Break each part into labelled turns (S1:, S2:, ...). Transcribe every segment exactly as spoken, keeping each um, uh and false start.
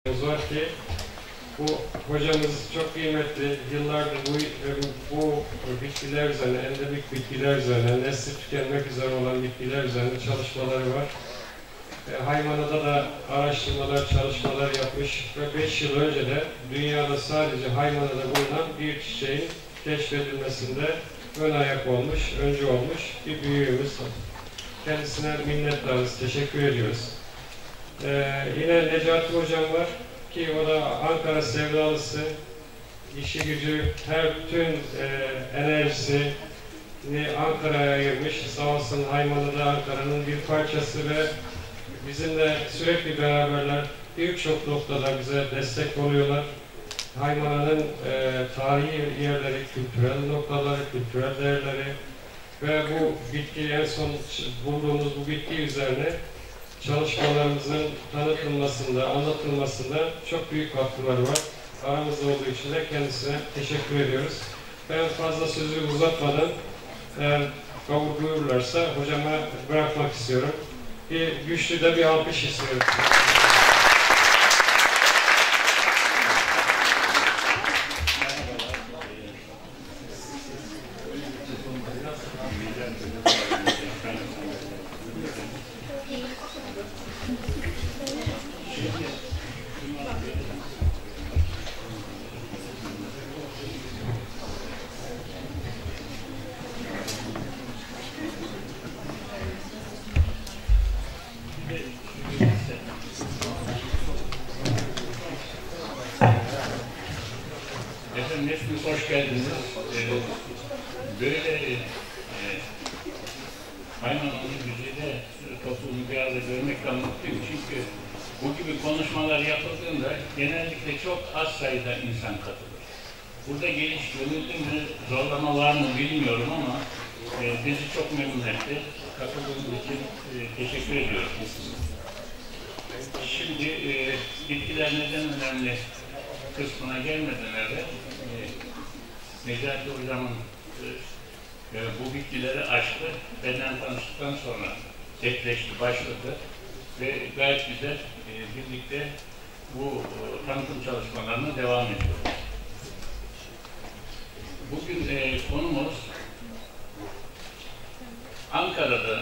S1: var ki bu hocamız çok kıymetli. Yıllardır bu, bu bitkiler üzerine, endemik bitkiler üzerine, nesli tükenmek üzere olan bitkiler üzerine çalışmaları var. E, Haymana'da da araştırmalar, çalışmalar yapmış ve beş yıl önce de dünyada sadece Haymana'da bulunan bir çiçeğin keşfedilmesinde ön ayak olmuş, öncü olmuş bir büyüğümüz. Kendisine minnettarız, teşekkür ediyoruz. Ee, yine Necati Hocam var ki o da Ankara sevdalısı, işi gücü, her bütün e, enerjisini Ankara'ya ayırmış. Sağ olsun Haymana'da Ankara'nın bir parçası ve bizimle sürekli beraberler. Birçok noktada bize destek oluyorlar. Haymana'nın e, tarihi yerleri, kültürel noktaları, kültürel değerleri ve bu bitki, en son bulduğumuz bu bitki üzerine çalışmalarımızın tanıtılmasında, anlatılmasında çok büyük katkıları var. Aramızda olduğu için de kendisine teşekkür ediyoruz. Ben fazla sözü uzatmadan, eğer kabul buyururlarsa hocama bırakmak istiyorum. Bir güçlü de bir alkış istiyorum.
S2: Efendim hepiniz hoş geldiniz. Ee, böyle e, Haymana'nın güzide topluluğunu bir arada görmekten mutluyum. Çünkü bu gibi konuşmalar yapıldığında genellikle çok az sayıda insan katılır. Burada geliş gönüllü mü, zorlama var mı bilmiyorum ama e, bizi çok memnun etti. Katıldığınız için e, teşekkür ediyorum. Şimdi e, bitkiler neden önemli kısmına gelmeden evvel e, Necati Hocam'ın e, e, bu bitkileri açtı. Benden tanıştıktan sonra tekleşti, başladı ve gayet güzel e, birlikte bu e, tanıtım çalışmalarına devam ediyor. Bugün e, konumuz Ankara'da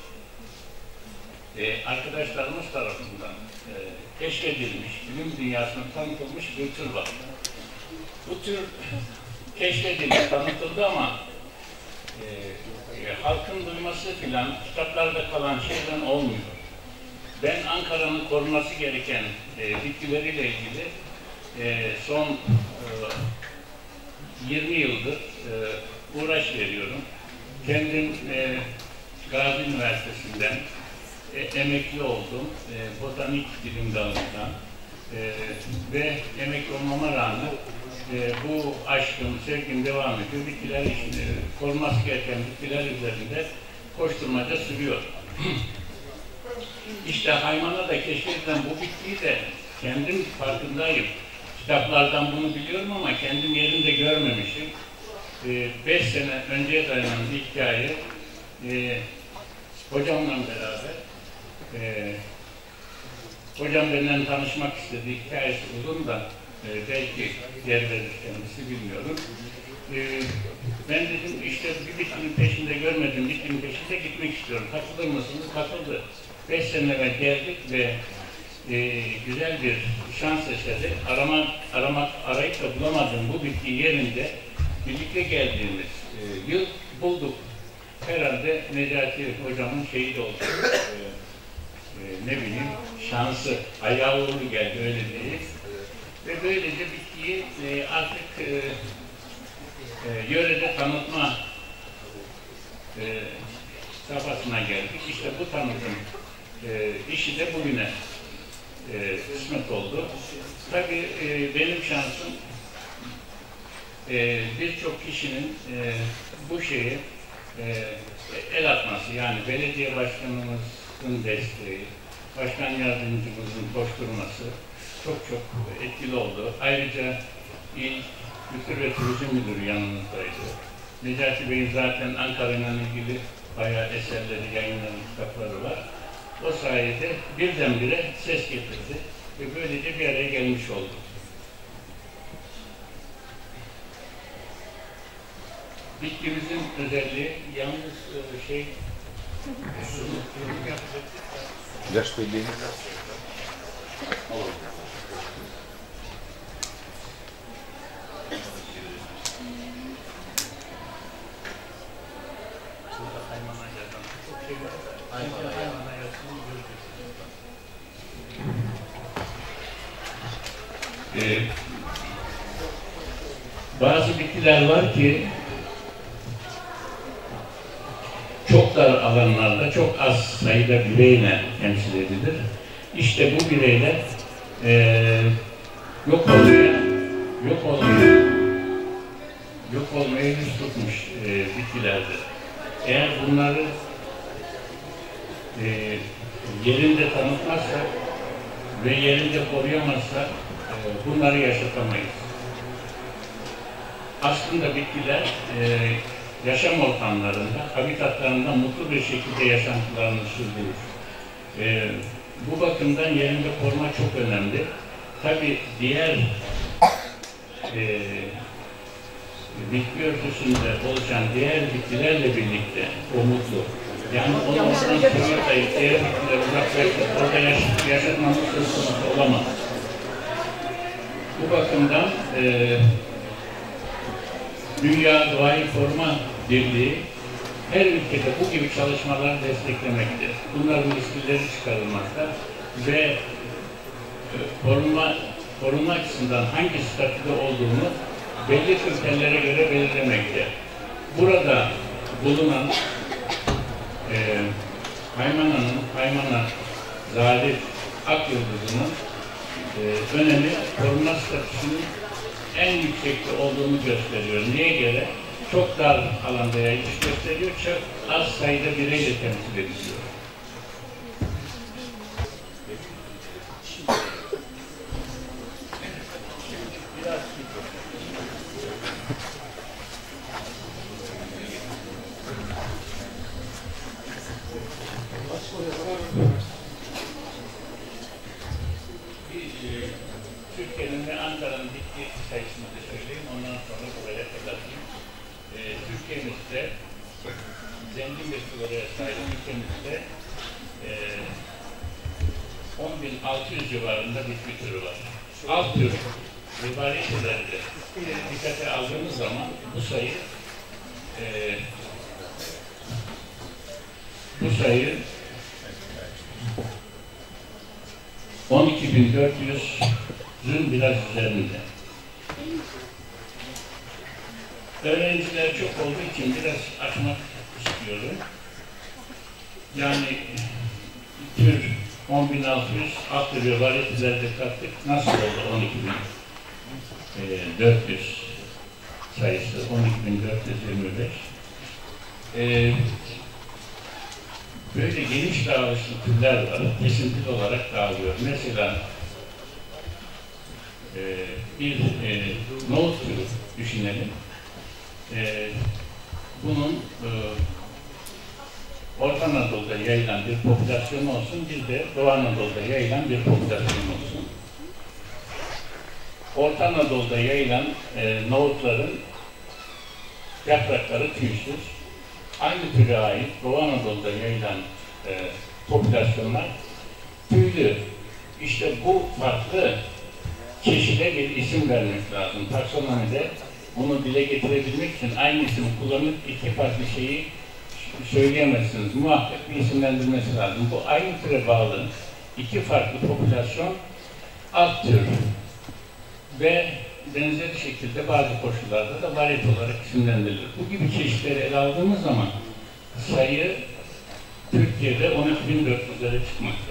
S2: e, arkadaşlarımız tarafından e, keşfedilmiş, bilim dünyasına tanıtılmış bir tür var. Bu tür keşfedildi, tanıtıldı ama e, e, halkın duyması filan kitaplarda kalan şeyden olmuyor. Ben Ankara'nın korunması gereken e, bitkileriyle ilgili e, son e, yirmi yıldır e, uğraş veriyorum. Kendim e, Gazi Üniversitesi'nden e, emekli oldum. E, botanik bilim dalından e, ve emekli olmama rağmen e, bu aşkım, sevgim devam ediyor. Bitkiler için e, korunması gereken bitkiler üzerinde koşturmaca sürüyor. İşte Haymana'da keşfedilen bu bitkiyi de kendim farkındayım. Kitaplardan bunu biliyorum ama kendim yerinde görmemişim. E, beş sene önceye dayanan bir hikaye. E, hocamla beraber e, hocam benden tanışmak istediği hikayesi uzun da e, belki yer verir kendisi, bilmiyorum. E, ben dedim işte bir bitkinin peşinde görmedim, bitkinin peşinde gitmek istiyorum. Katılır mısınız? Katıldı. Beş sene evvel geldik ve e, güzel bir şans eseri aramak, aramak, arayıp da bulamadığım bu bitki yerinde birlikte geldiğimiz e, yıl bulduk. Herhalde Necati Hocam'ın şeyi de oldu. E, e, ne bileyim, şansı, ayağı uğurlu geldi, öyle değil. Ve böylece bitkiyi e, artık e, e, yörede tanıtma e, safhasına geldik. İşte bu tanıtım e, işi de bugüne e, kısmet oldu. Tabii e, benim şansım e, birçok kişinin e, bu şeye e, el atması, yani belediye başkanımızın desteği, başkan yardımcımızın koşturması çok çok etkili oldu. Ayrıca İl Kültür ve Turizm Müdürü yanımızdaydı. Necati Bey'in zaten Ankara'yla ilgili bayağı eserleri, yayınlanan kitapları var. O sayede birdenbire ses getirdi. ve böylece bir araya gelmiş olduk. Bitkimizin özelliği yalnız e, şey
S3: Yaş belli.
S2: Ee, bazı bitkiler var ki çok dar alanlarda çok az sayıda bireyle temsil edilir. İşte bu bireyler e, yok olmaya, yok olmaya, yok olmaya yüz tutmuş e, bitkilerdir. Eğer bunları e, yerinde tanıtmazsak ve yerinde koruyamazsak e, bunları yaşatamayız. Aslında bitkiler e, yaşam ortamlarında, habitatlarında mutlu bir şekilde yaşantılarını sürdürür. E, bu bakımdan yerinde koruma çok önemli. Tabii diğer e, bitki örtüsünde oluşan diğer bitkilerle birlikte o mutlu. Yani onu oradan koyup diğer bitkiler uzaklaşıp orada yaş yaşatmamız söz konusu olamaz. Bu bakımdan e, Dünya Doğayı Koruma Birliği her ülkede bu gibi çalışmaları desteklemekte. Bunların listeleri çıkarılmakta ve e, korunma, korunma açısından hangi statüde olduğunu belli kriterlere göre belirlemekte. Burada bulunan e, Haymana'nın, Haymana Zalif Akyıldızı'nın e, önemi korunma statüsünün en yüksekte olduğunu gösteriyor. Niye göre? Çok dar alanda yayılmış gösteriyor, çok az sayıda bireyle temsil ediliyor. Biraz Türkiye'nin ve Ankara'nın bitki sayısını da söyleyeyim, ondan sonra buraya kadar. Ee, Türkiye'mizde zengin bir floraya sahip ülkemizde e, on bin altı yüz civarında bitki türü var. Alt tür ve varyetelerde e, dikkate aldığımız zaman bu sayı e, bu sayı on iki bin dört yüzün biraz üzerinde. Öğrenciler çok olduğu için biraz açmak istiyorum. Yani tür on bin altı yüz, alt tür ve varyetelerde kattık. Nasıl oldu on iki bin dört yüz sayısı? on iki bin dört yüz yirmi beş. Ee, böyle geniş dağılışlı türler var. Kesintili olarak dağılıyor. Mesela e, bir e, nohut türü düşünelim. Ee, bunun e, Orta Anadolu'da yayılan bir popülasyon olsun, bir de Doğu Anadolu'da yayılan bir popülasyon olsun. Orta Anadolu'da yayılan e, nohutların yaprakları tüysüz. Aynı türe ait Doğu Anadolu'da yayılan e, popülasyonlar tüylü. İşte bu farklı çeşide bir isim vermek lazım. Taksonomide bunu dile getirebilmek için aynı ismi kullanıp iki farklı şeyi söyleyemezsiniz. Muhakkak bir isimlendirmesi lazım. Bu aynı türe bağlı iki farklı popülasyon alt tür ve benzeri şekilde bazı koşullarda da varyete olarak isimlendirilir. Bu gibi çeşitleri ele aldığımız zaman sayı Türkiye'de on iki bin dört yüzlere çıkmakta.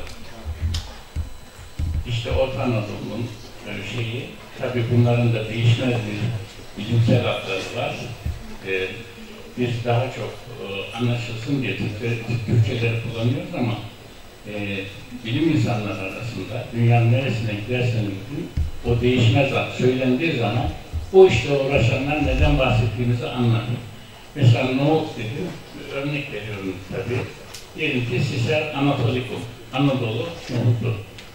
S2: İşte Orta Anadolu'nun şeyi, tabii bunların da değişmez bir bilimsel adları var. Ee, biz daha çok e, anlaşılsın diye Türkçe, Türkçeleri kullanıyoruz ama e, bilim insanları arasında dünyanın neresine giderseniz gidin, o değişmez ad söylendiği zaman o işle uğraşanlar neden bahsettiğimizi anlar. Mesela nohut dedim, örnek veriyorum tabii. Diyelim ki Siser Anatolicum, Anadolu nohutu.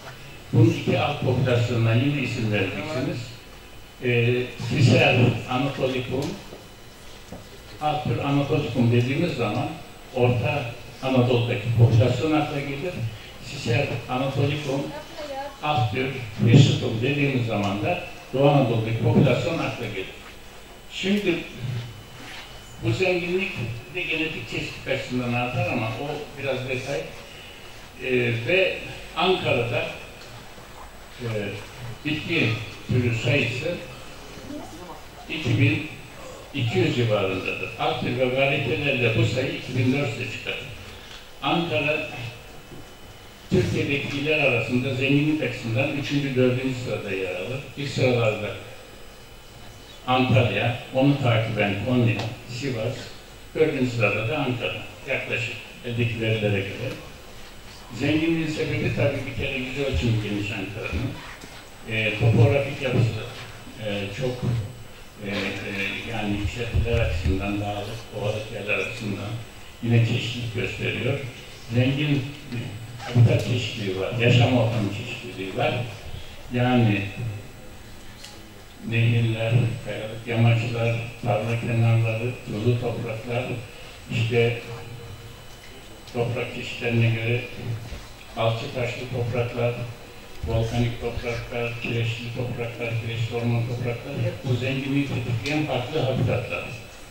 S2: Bunun iki alt popülasyonuna yine isim vereceksiniz. E, Cicer anatolicum, alt tür anatolicum dediğimiz zaman Orta Anadolu'daki popülasyon akla gelir. Cicer anatolicum, alt tür Hirsutum dediğimiz zaman da Doğu Anadolu'daki popülasyon akla gelir. Şimdi bu zenginlik de genetik çeşitlilik açısından artar ama o biraz detay. Ee, ve Ankara'da e, bitki türü sayısı iki bin iki yüz civarındadır. Alt tür ve varietelerle bu sayı iki bin dört yüze çıkar. Ankara Türkiye'deki iller arasında zenginlik açısından üçüncü dördüncü sırada yer alır. İlk sıralarda Antalya, onu takiben Konya, Sivas, dördüncü sırada da Ankara. Yaklaşık eldeki verilere göre. Zenginliğin sebebi tabii bir kere yüz ölçümü geniş Ankara'nın. E, topografik yapısı e, çok e, e, yani yükseltiler açısından, dağlık, ovalık yerler açısından yine çeşitlilik gösteriyor. Zengin habitat çeşitliliği var, yaşam ortamı çeşitliliği var. Yani nehirler, kayalık yamaçlar, tarla kenarları, tuzlu topraklar, işte toprak çeşitlerine göre alçı taşlı topraklar, volkanik topraklar, kireçli topraklar, kireçli orman topraklar hep bu zenginliği tetikleyen farklı habitatlar.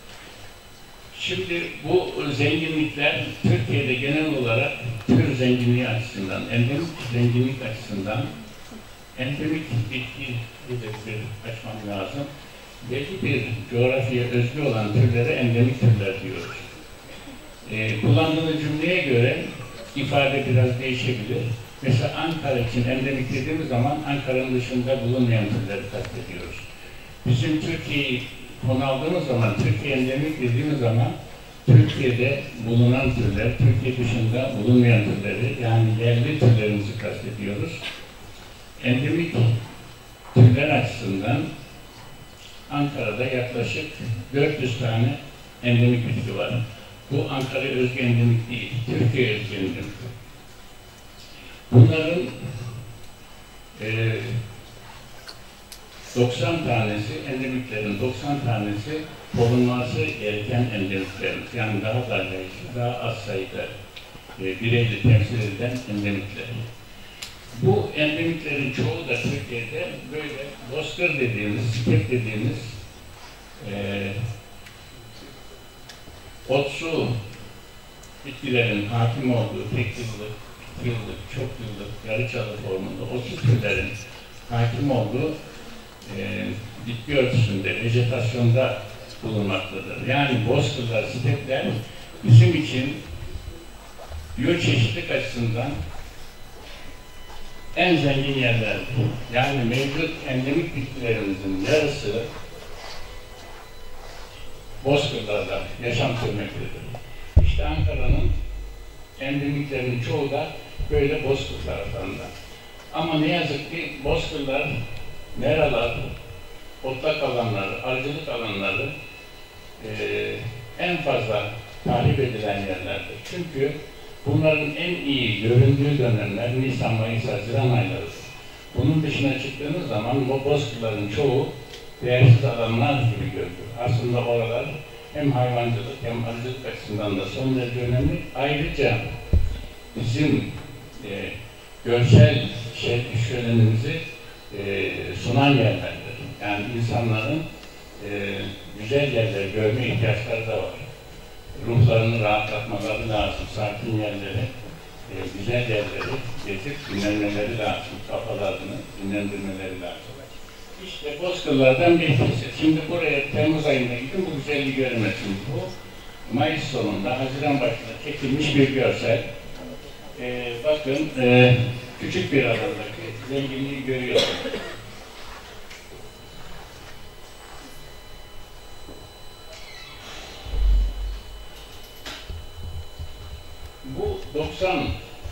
S2: Şimdi bu zenginlikler Türkiye'de genel olarak tür zenginliği açısından, endemik zenginlik açısından endemik bitki hedefleri açmam lazım. Belli bir coğrafyaya özgü olan türlere endemik türler diyoruz. Ee, kullandığınız cümleye göre ifade biraz değişebilir. Mesela Ankara için endemik dediğimiz zaman Ankara'nın dışında bulunmayan türleri kastediyoruz. Bizim Türkiye'yi konu aldığımız zaman, Türkiye endemik dediğimiz zaman Türkiye'de bulunan türler, Türkiye dışında bulunmayan türleri, yani yerli türlerimizi kastediyoruz. Endemik türler açısından Ankara'da yaklaşık dört yüz tane endemik bitki var. Bu Ankara'ya özgü endemik değil, Türkiye'ye özgü endemik. Bunların e, doksan tanesi, endemiklerin doksan tanesi korunması gereken endemiklerimiz. Yani daha da daha az sayıda e, bireyle temsil edilen endemikler. Bu endemiklerin çoğu da Türkiye'de böyle bozkır dediğimiz, step dediğimiz e, otsu bitkilerin hakim olduğu tek yıllık, iki yıllık, çok yıllık, yarı çalı formunda otsu türlerin hakim olduğu e, bitki örtüsünde, vejetasyonda bulunmaktadır. Yani bozkırlar, stepler bizim için biyoçeşitlilik açısından en zengin yerlerdir. Yani mevcut endemik bitkilerimizin yarısı bozkırlarda yaşam sürmektedir. İşte Ankara'nın endemiklerinin çoğu da böyle bozkır taraflarında. Ama ne yazık ki bozkırlar, meralar, otlak alanları, arıcılık alanları e, en fazla tahrip edilen yerlerdir. Çünkü bunların en iyi göründüğü dönemler Nisan, Mayıs, Haziran aylarıdır. Bunun dışına çıktığınız zaman bu bozkırların çoğu değersiz alanlar gibi görülür. Aslında oralar hem hayvancılık hem arıcılık açısından da son derece önemli. Ayrıca bizim e, görsel şey, şölenimizi e, sunan yerlerdir. Yani insanların e, güzel yerleri görme ihtiyaçları da var. Ruhlarını rahatlatmaları lazım, sakin yerleri, e, güzel yerleri gezip dinlenmeleri lazım, kafalarını dinlendirmeleri lazım. İşte bozkırlardan birisi. Şimdi buraya Temmuz ayında gidin, bu güzelliği görmezsiniz. Bu Mayıs sonunda, Haziran başında çekilmiş bir görsel. E, bakın, e, küçük bir alandaki zenginliği görüyorsunuz. Bu doksan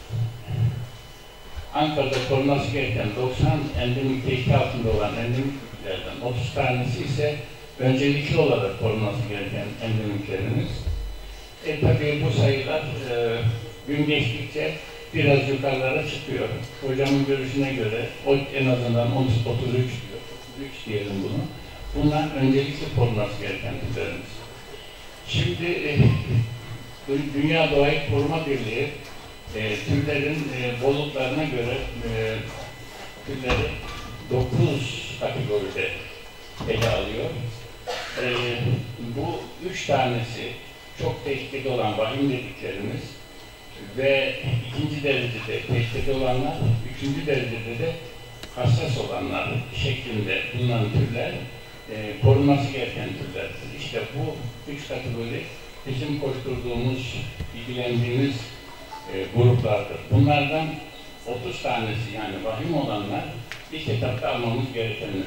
S2: Ankara'da korunması gereken doksan endemik tehlike altında olan endemik bitkilerden otuz tanesi ise öncelikli olarak korunması gereken endemiklerimiz. E tabii bu sayılar e, gün geçtikçe biraz yukarılara çıkıyor. Hocamın görüşüne göre o en azından otuz otuz üç diyor. otuz üç diyelim bunu. Bunlar öncelikli korunması gereken türlerimiz. Şimdi e, Dünya Doğayı Koruma Birliği e, türlerin e, bolluklarına göre e, türleri dokuz kategoride ele alıyor. E, bu üç tanesi çok tehlikeli olan vahim dediklerimiz ve ikinci derecede tehlikeli olanlar, üçüncü derecede de hassas olanlar şeklinde bulunan türler e, korunması gereken türlerdir. İşte bu üç kategori bizim koşturduğumuz, ilgilendiğimiz e, gruplardır. Bunlardan otuz tanesi yani vahim olanlar ilk etapta almamız gerekenler.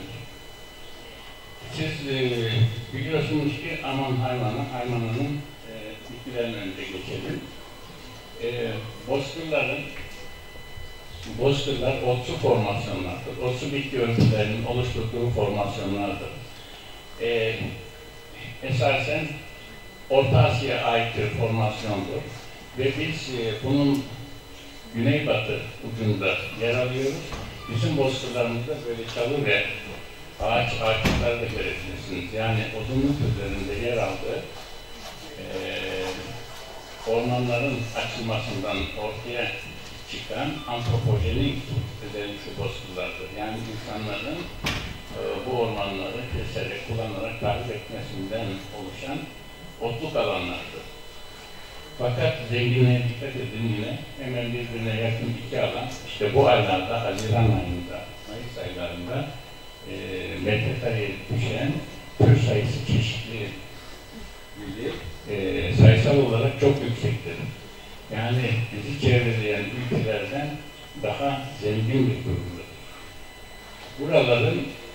S2: Siz e, biliyorsunuz ki aman hayvanı, hayvanının e, bitkilerin önünde geçelim. E, bozkırların, bozkırlar otsu formasyonlardır. Otsu bitki örtülerinin oluşturduğu formasyonlardır. E, esasen Orta Asya'ya ait bir formasyondur. Ve biz e, bunun güneybatı ucunda yer alıyoruz. Bizim bozkırlarımızda böyle çalı ve ağaç ağaçları da görebilirsiniz. Yani odunlu türlerinde yer aldığı e, ormanların açılmasından ortaya çıkan antropojenik özellikli bozkırlardır. Yani insanların e, bu ormanları keserek, kullanarak tahrip etmesinden oluşan otluk alanlardır. Fakat zenginliğe dikkat edin yine, hemen birbirine yakın iki alan, işte bu aylarda, Haziran ayında, Mayıs aylarında e, metrekareye düşen tür sayısı çeşitli e, sayısal olarak çok yüksektir. Yani bizi çevreleyen ülkelerden daha zengin bir durumdur. Buraların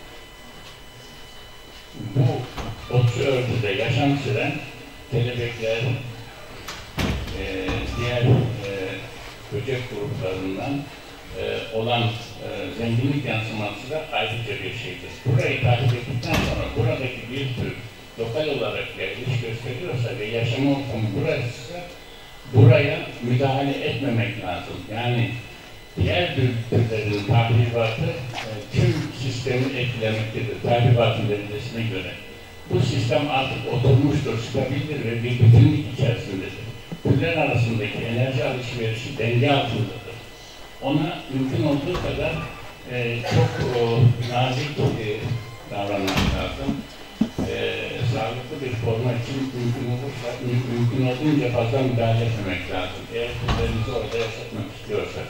S2: bu otsu örtüde yaşam süren kelebekler, e, diğer e, böcek gruplarından e, olan e, zenginlik yansıması da ayrıca bir şeydir. Burayı takip ettikten sonra buradaki bir tür lokal olarak yerleş gösteriyorsa ve yaşam ortamı burası, buraya müdahale etmemek lazım. Yani diğer türlerin tahribatı e, tüm sistemi etkilemektedir, tahribatın derecesine göre. Bu sistem artık oturmuştur, stabildir ve bir bütünlük içerisindedir. Türler arasındaki enerji alışverişi denge altındadır. Ona mümkün olduğu kadar e, çok o, nazik e, davranmak lazım. E, sağlıklı bir koruma için mümkün olursa, mümkün olduğunca fazla müdahale etmemek lazım. Eğer türlerimizi orada yaşatmak istiyorsak.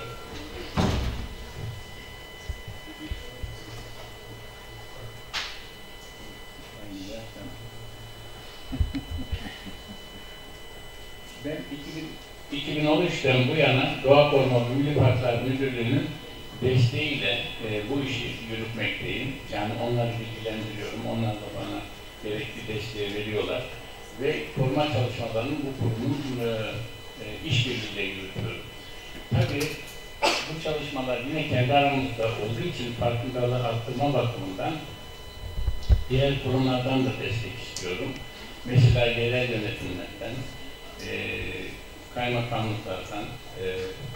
S2: Ben iki bin on üçten bu yana Doğa Koruma Milli Parklar Müdürlüğü'nün desteğiyle e, bu işi yürütmekteyim. Yani onları bilgilendiriyorum, onlar da bana gerekli desteği veriyorlar. Ve koruma çalışmalarını bu kurumun e, e, işbirliğiyle yürütüyorum. Tabii bu çalışmalar yine kendi aramızda olduğu için farkındalığı arttırma bakımından diğer kurumlardan da destek istiyorum. Mesela yerel yönetimlerden, e, kaymakamlıklardan, e,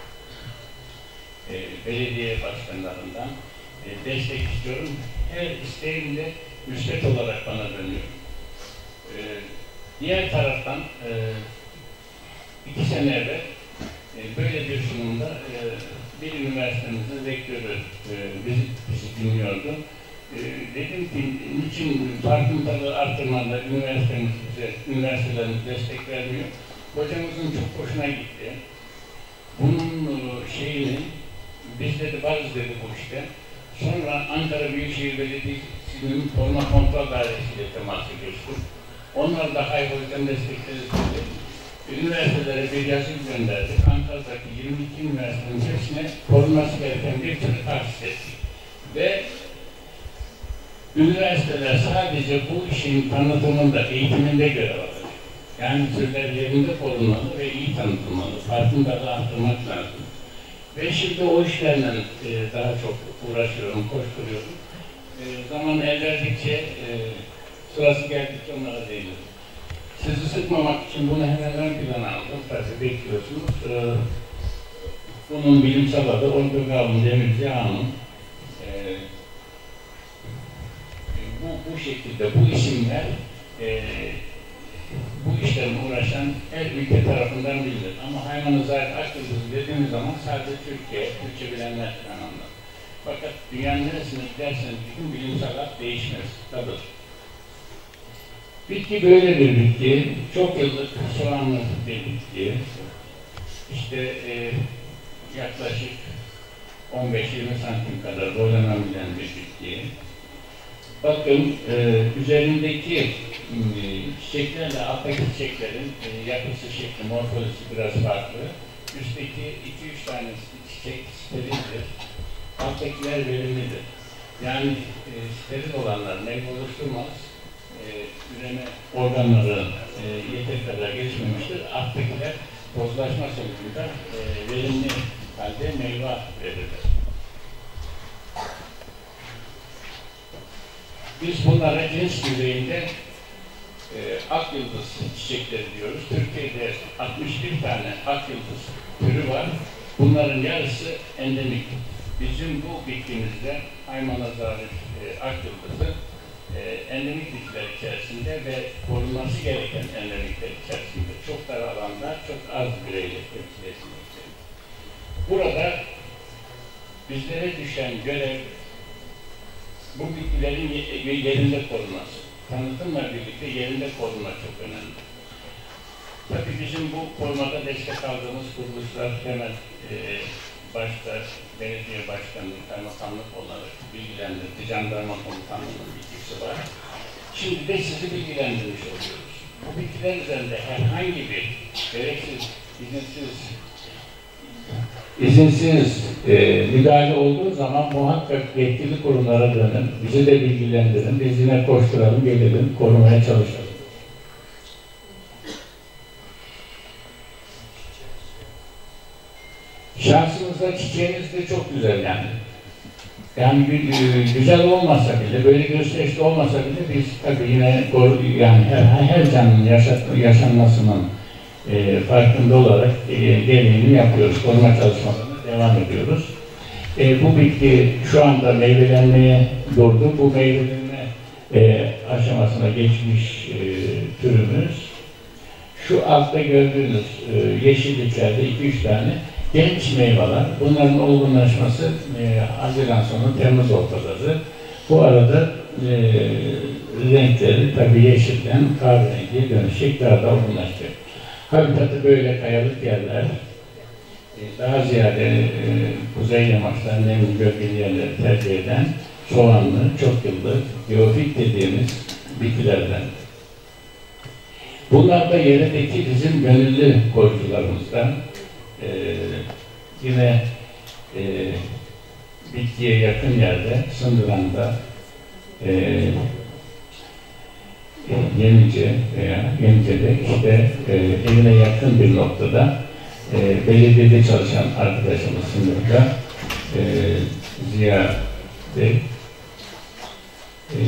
S2: e, belediye başkanlarından e, destek istiyorum. Her isteğim de müsbet olarak bana dönüyor. E, diğer taraftan e, iki sene evvel e, böyle bir sunumda e, bir üniversitemizin rektörü e, bizi, bizi dinliyordu. E, dedim ki, niçin farkındalığı arttırmada üniversitemiz bize, üniversitelerimiz destek vermiyor? Hocamızın çok hoşuna gitti. Bunun şeyini, biz dedi varız dedi bu işte. Sonra Ankara Büyükşehir Belediyesi'nin koruma kontrol dairesiyle temasa geçtim. Onlar da hayır hocam destekleri dedi. Üniversitelere bir yazı gönderdik. Ankara'daki yirmi iki üniversitenin hepsine korunması gereken bir türlü tahsis ettik. Ve üniversiteler sadece bu işin tanıtımında, eğitiminde görev alır. Yani türler yerinde korunmalı ve iyi tanıtılmalı. Farkındalığı arttırmak lazım. Ve şimdi o işlerle e, daha çok uğraşıyorum, koşturuyorum. E, zaman el verdikçe, e, sırası geldikçe onlara değinirim. Sizi sıkmamak için bunu hemen ön plana aldım. Tabii bekliyorsunuz. E, Bunun bilimsel adı Ortogalum demircianum. E, bu, bu şekilde bu isimler e, bu işlerle uğraşan her ülke tarafından bilinir. Ama hayvanozait akyıldızı dediğimiz zaman sadece Türkiye, Türkçe bilenler falan anlar. Fakat dünyanın neresine giderseniz bütün bilimsel ad değişmez, kalır. Bitki böyle bir bitki, çok yıllık soğanlı bir bitki. İşte e, yaklaşık on beş yirmi santim kadar boylanabilen bir bitki. Bakın e, üzerindeki e, çiçeklerle alttaki çiçeklerin e, yapısı, şekli, morfolojisi biraz farklı. Üstteki iki üç tane çiçek sterildir. Alttakiler verimlidir. Yani e, steril olanlar meyve oluşturmaz. E, üreme organları e, yeteri kadar gelişmemiştir. Alttakiler tozlaşma sonucunda e, verimli halde meyve verirler. Biz bunlara cins düzeyinde e, ak yıldız çiçekleri diyoruz. Türkiye'de altmış bir tane ak yıldız türü var. Bunların yarısı endemik. Bizim bu bitkimizde Aymanazarif e, ak yıldızı e, endemik bitkiler içerisinde ve korunması gereken endemikler içerisinde çok dar alanda çok az bireyle temsil edilmektedir. Burada bizlere düşen görev bu bitkilerin yerinde korunması. Tanıtımla birlikte yerinde korunma çok önemli. Tabii bizim bu korumada destek aldığımız kuruluşlar hemen e, başta belediye başkanlığı, kaymakamlık olarak bilgilendirdi. Jandarma komutanlığının bilgisi var. Şimdi de sizi bilgilendirmiş oluyoruz. Bu bitkiler üzerinde herhangi bir gereksiz, izinsiz İzinsiz e, müdahale olduğu zaman muhakkak yetkili kurumlara dönün, bizi de bilgilendirin, biz yine koşturalım, gelelim, korumaya çalışalım. Şansımızda çiçeğimiz de çok güzel yani. Yani bir, güzel olmasa bile, böyle gösterişli olmasa bile biz tabii yine yani her, her canlının yaşat, yaşanmasının E, farkında olarak e, deneyini yapıyoruz, koruma çalışmalarına devam ediyoruz. E, bu bitki şu anda meyvelenmeye durdu. Bu meyvelenme e, aşamasına geçmiş e, türümüz. Şu altta gördüğünüz e, yeşilliklerde iki üç tane genç meyveler. Bunların olgunlaşması e, Haziran sonu, Temmuz ortaları. Bu arada e, renkleri tabii yeşilden kahverengiye dönüşecek, daha da olgunlaşacak. Habitatı böyle kayalık yerler, daha ziyade e, kuzey yamaçlar, nemli bölgeli yerleri tercih eden soğanlı, çok yıllık, geofit dediğimiz bitkilerden. Bunlar da yerdeki bizim gönüllü koyucularımızdan. E, yine e, bitkiye yakın yerde, Sındıran'da, e, Yenice veya Yenice'de işte e, evine yakın bir noktada e, belediyede çalışan arkadaşımız sınıfta e, Ziya Bey e,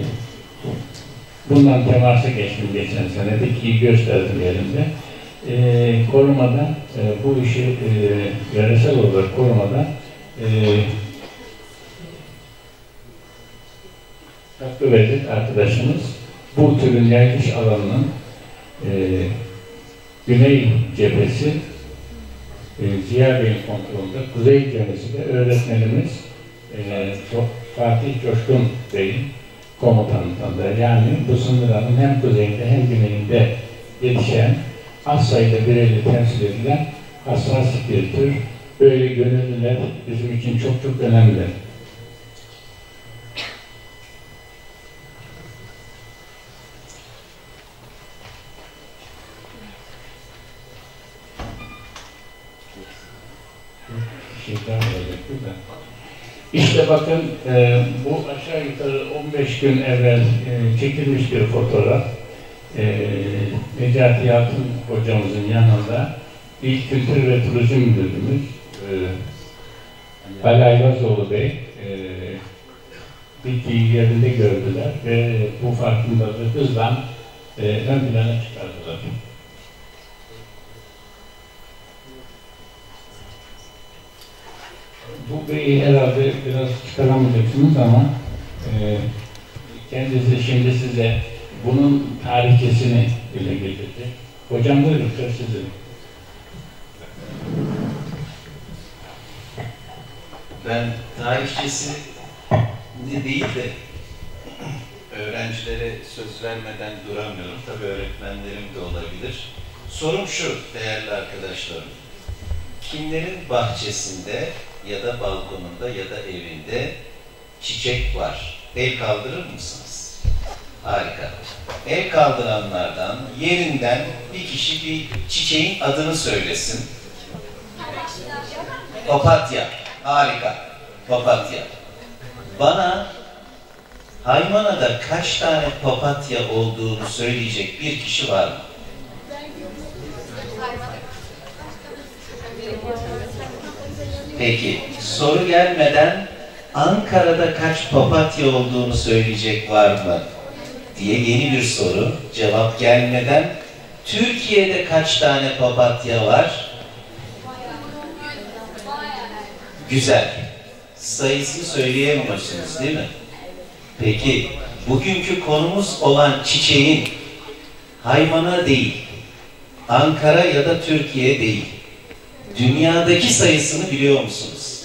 S2: bundan temasa geçtim geçen sene de ki gösterdim yerinde. E, korumada e, bu işi e, yöresel olarak korumada e, katkı verecek arkadaşımız bu türün yayılış alanının e, güney cephesi e, Ziya Bey'in kontrolünde, kuzey cephesi de öğretmenimiz e, Fatih Coşkun Bey'in komutanlığında. Yani bu sınırların hem kuzeyinde hem güneyinde yetişen az sayıda bireyle temsil edilen hassas bir tür. Böyle gönüllüler bizim için çok çok önemli. İşte bakın e, bu aşağı yukarı on beş gün evvel e, çekilmiş bir fotoğraf. E, Necati Yalçın hocamızın yanında İl Kültür ve Turizm Müdürümüz e, Ali Ayvazoğlu Bey e, bitkiyi yerinde gördüler ve bu farkındalığı hızla e, ön plana çıkardılar. bu beyi herhalde biraz çıkaramayacaksınız ama e, kendisi şimdi size bunun tarihçesini dile getirdi. Hocam buyurun, söz sizin.
S4: Ben tarihçesi değil de öğrencilere söz vermeden duramıyorum. Tabii öğretmenlerim de olabilir. Sorum şu değerli arkadaşlarım. Kimlerin bahçesinde ya da balkonunda ya da evinde çiçek var? El kaldırır mısınız? Harika. El kaldıranlardan yerinden bir kişi bir çiçeğin adını söylesin. Papatya. Harika. Papatya. Bana Haymana'da kaç tane papatya olduğunu söyleyecek bir kişi var mı? Peki, soru gelmeden Ankara'da kaç papatya olduğunu söyleyecek var mı diye yeni bir soru. Cevap gelmeden Türkiye'de kaç tane papatya var? Güzel. Sayısını söyleyemiyorsunuz değil mi? Peki, bugünkü konumuz olan çiçeğin Haymana değil, Ankara ya da Türkiye değil, dünyadaki sayısını biliyor musunuz?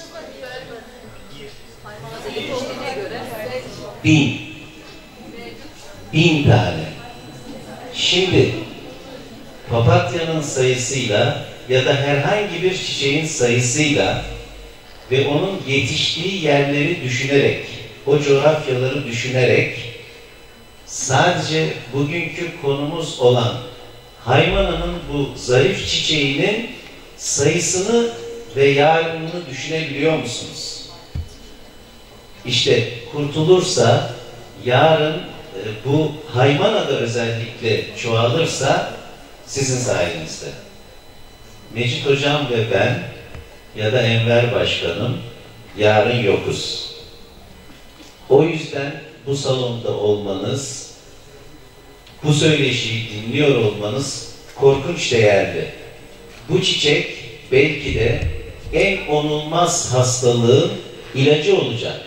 S4: Bin. Bin tane. Şimdi papatyanın sayısıyla ya da herhangi bir çiçeğin sayısıyla ve onun yetiştiği yerleri düşünerek, o coğrafyaları düşünerek sadece bugünkü konumuz olan Haymana'nın bu zarif çiçeğinin sayısını ve yarınını düşünebiliyor musunuz? İşte kurtulursa, yarın bu Haymana'da özellikle çoğalırsa sizin sayenizde. Mecit Hocam ve ben ya da Enver Başkanım yarın yokuz. O yüzden bu salonda olmanız, bu söyleşiyi dinliyor olmanız korkunç değerli. Bu çiçek belki de en onulmaz hastalığın ilacı olacak.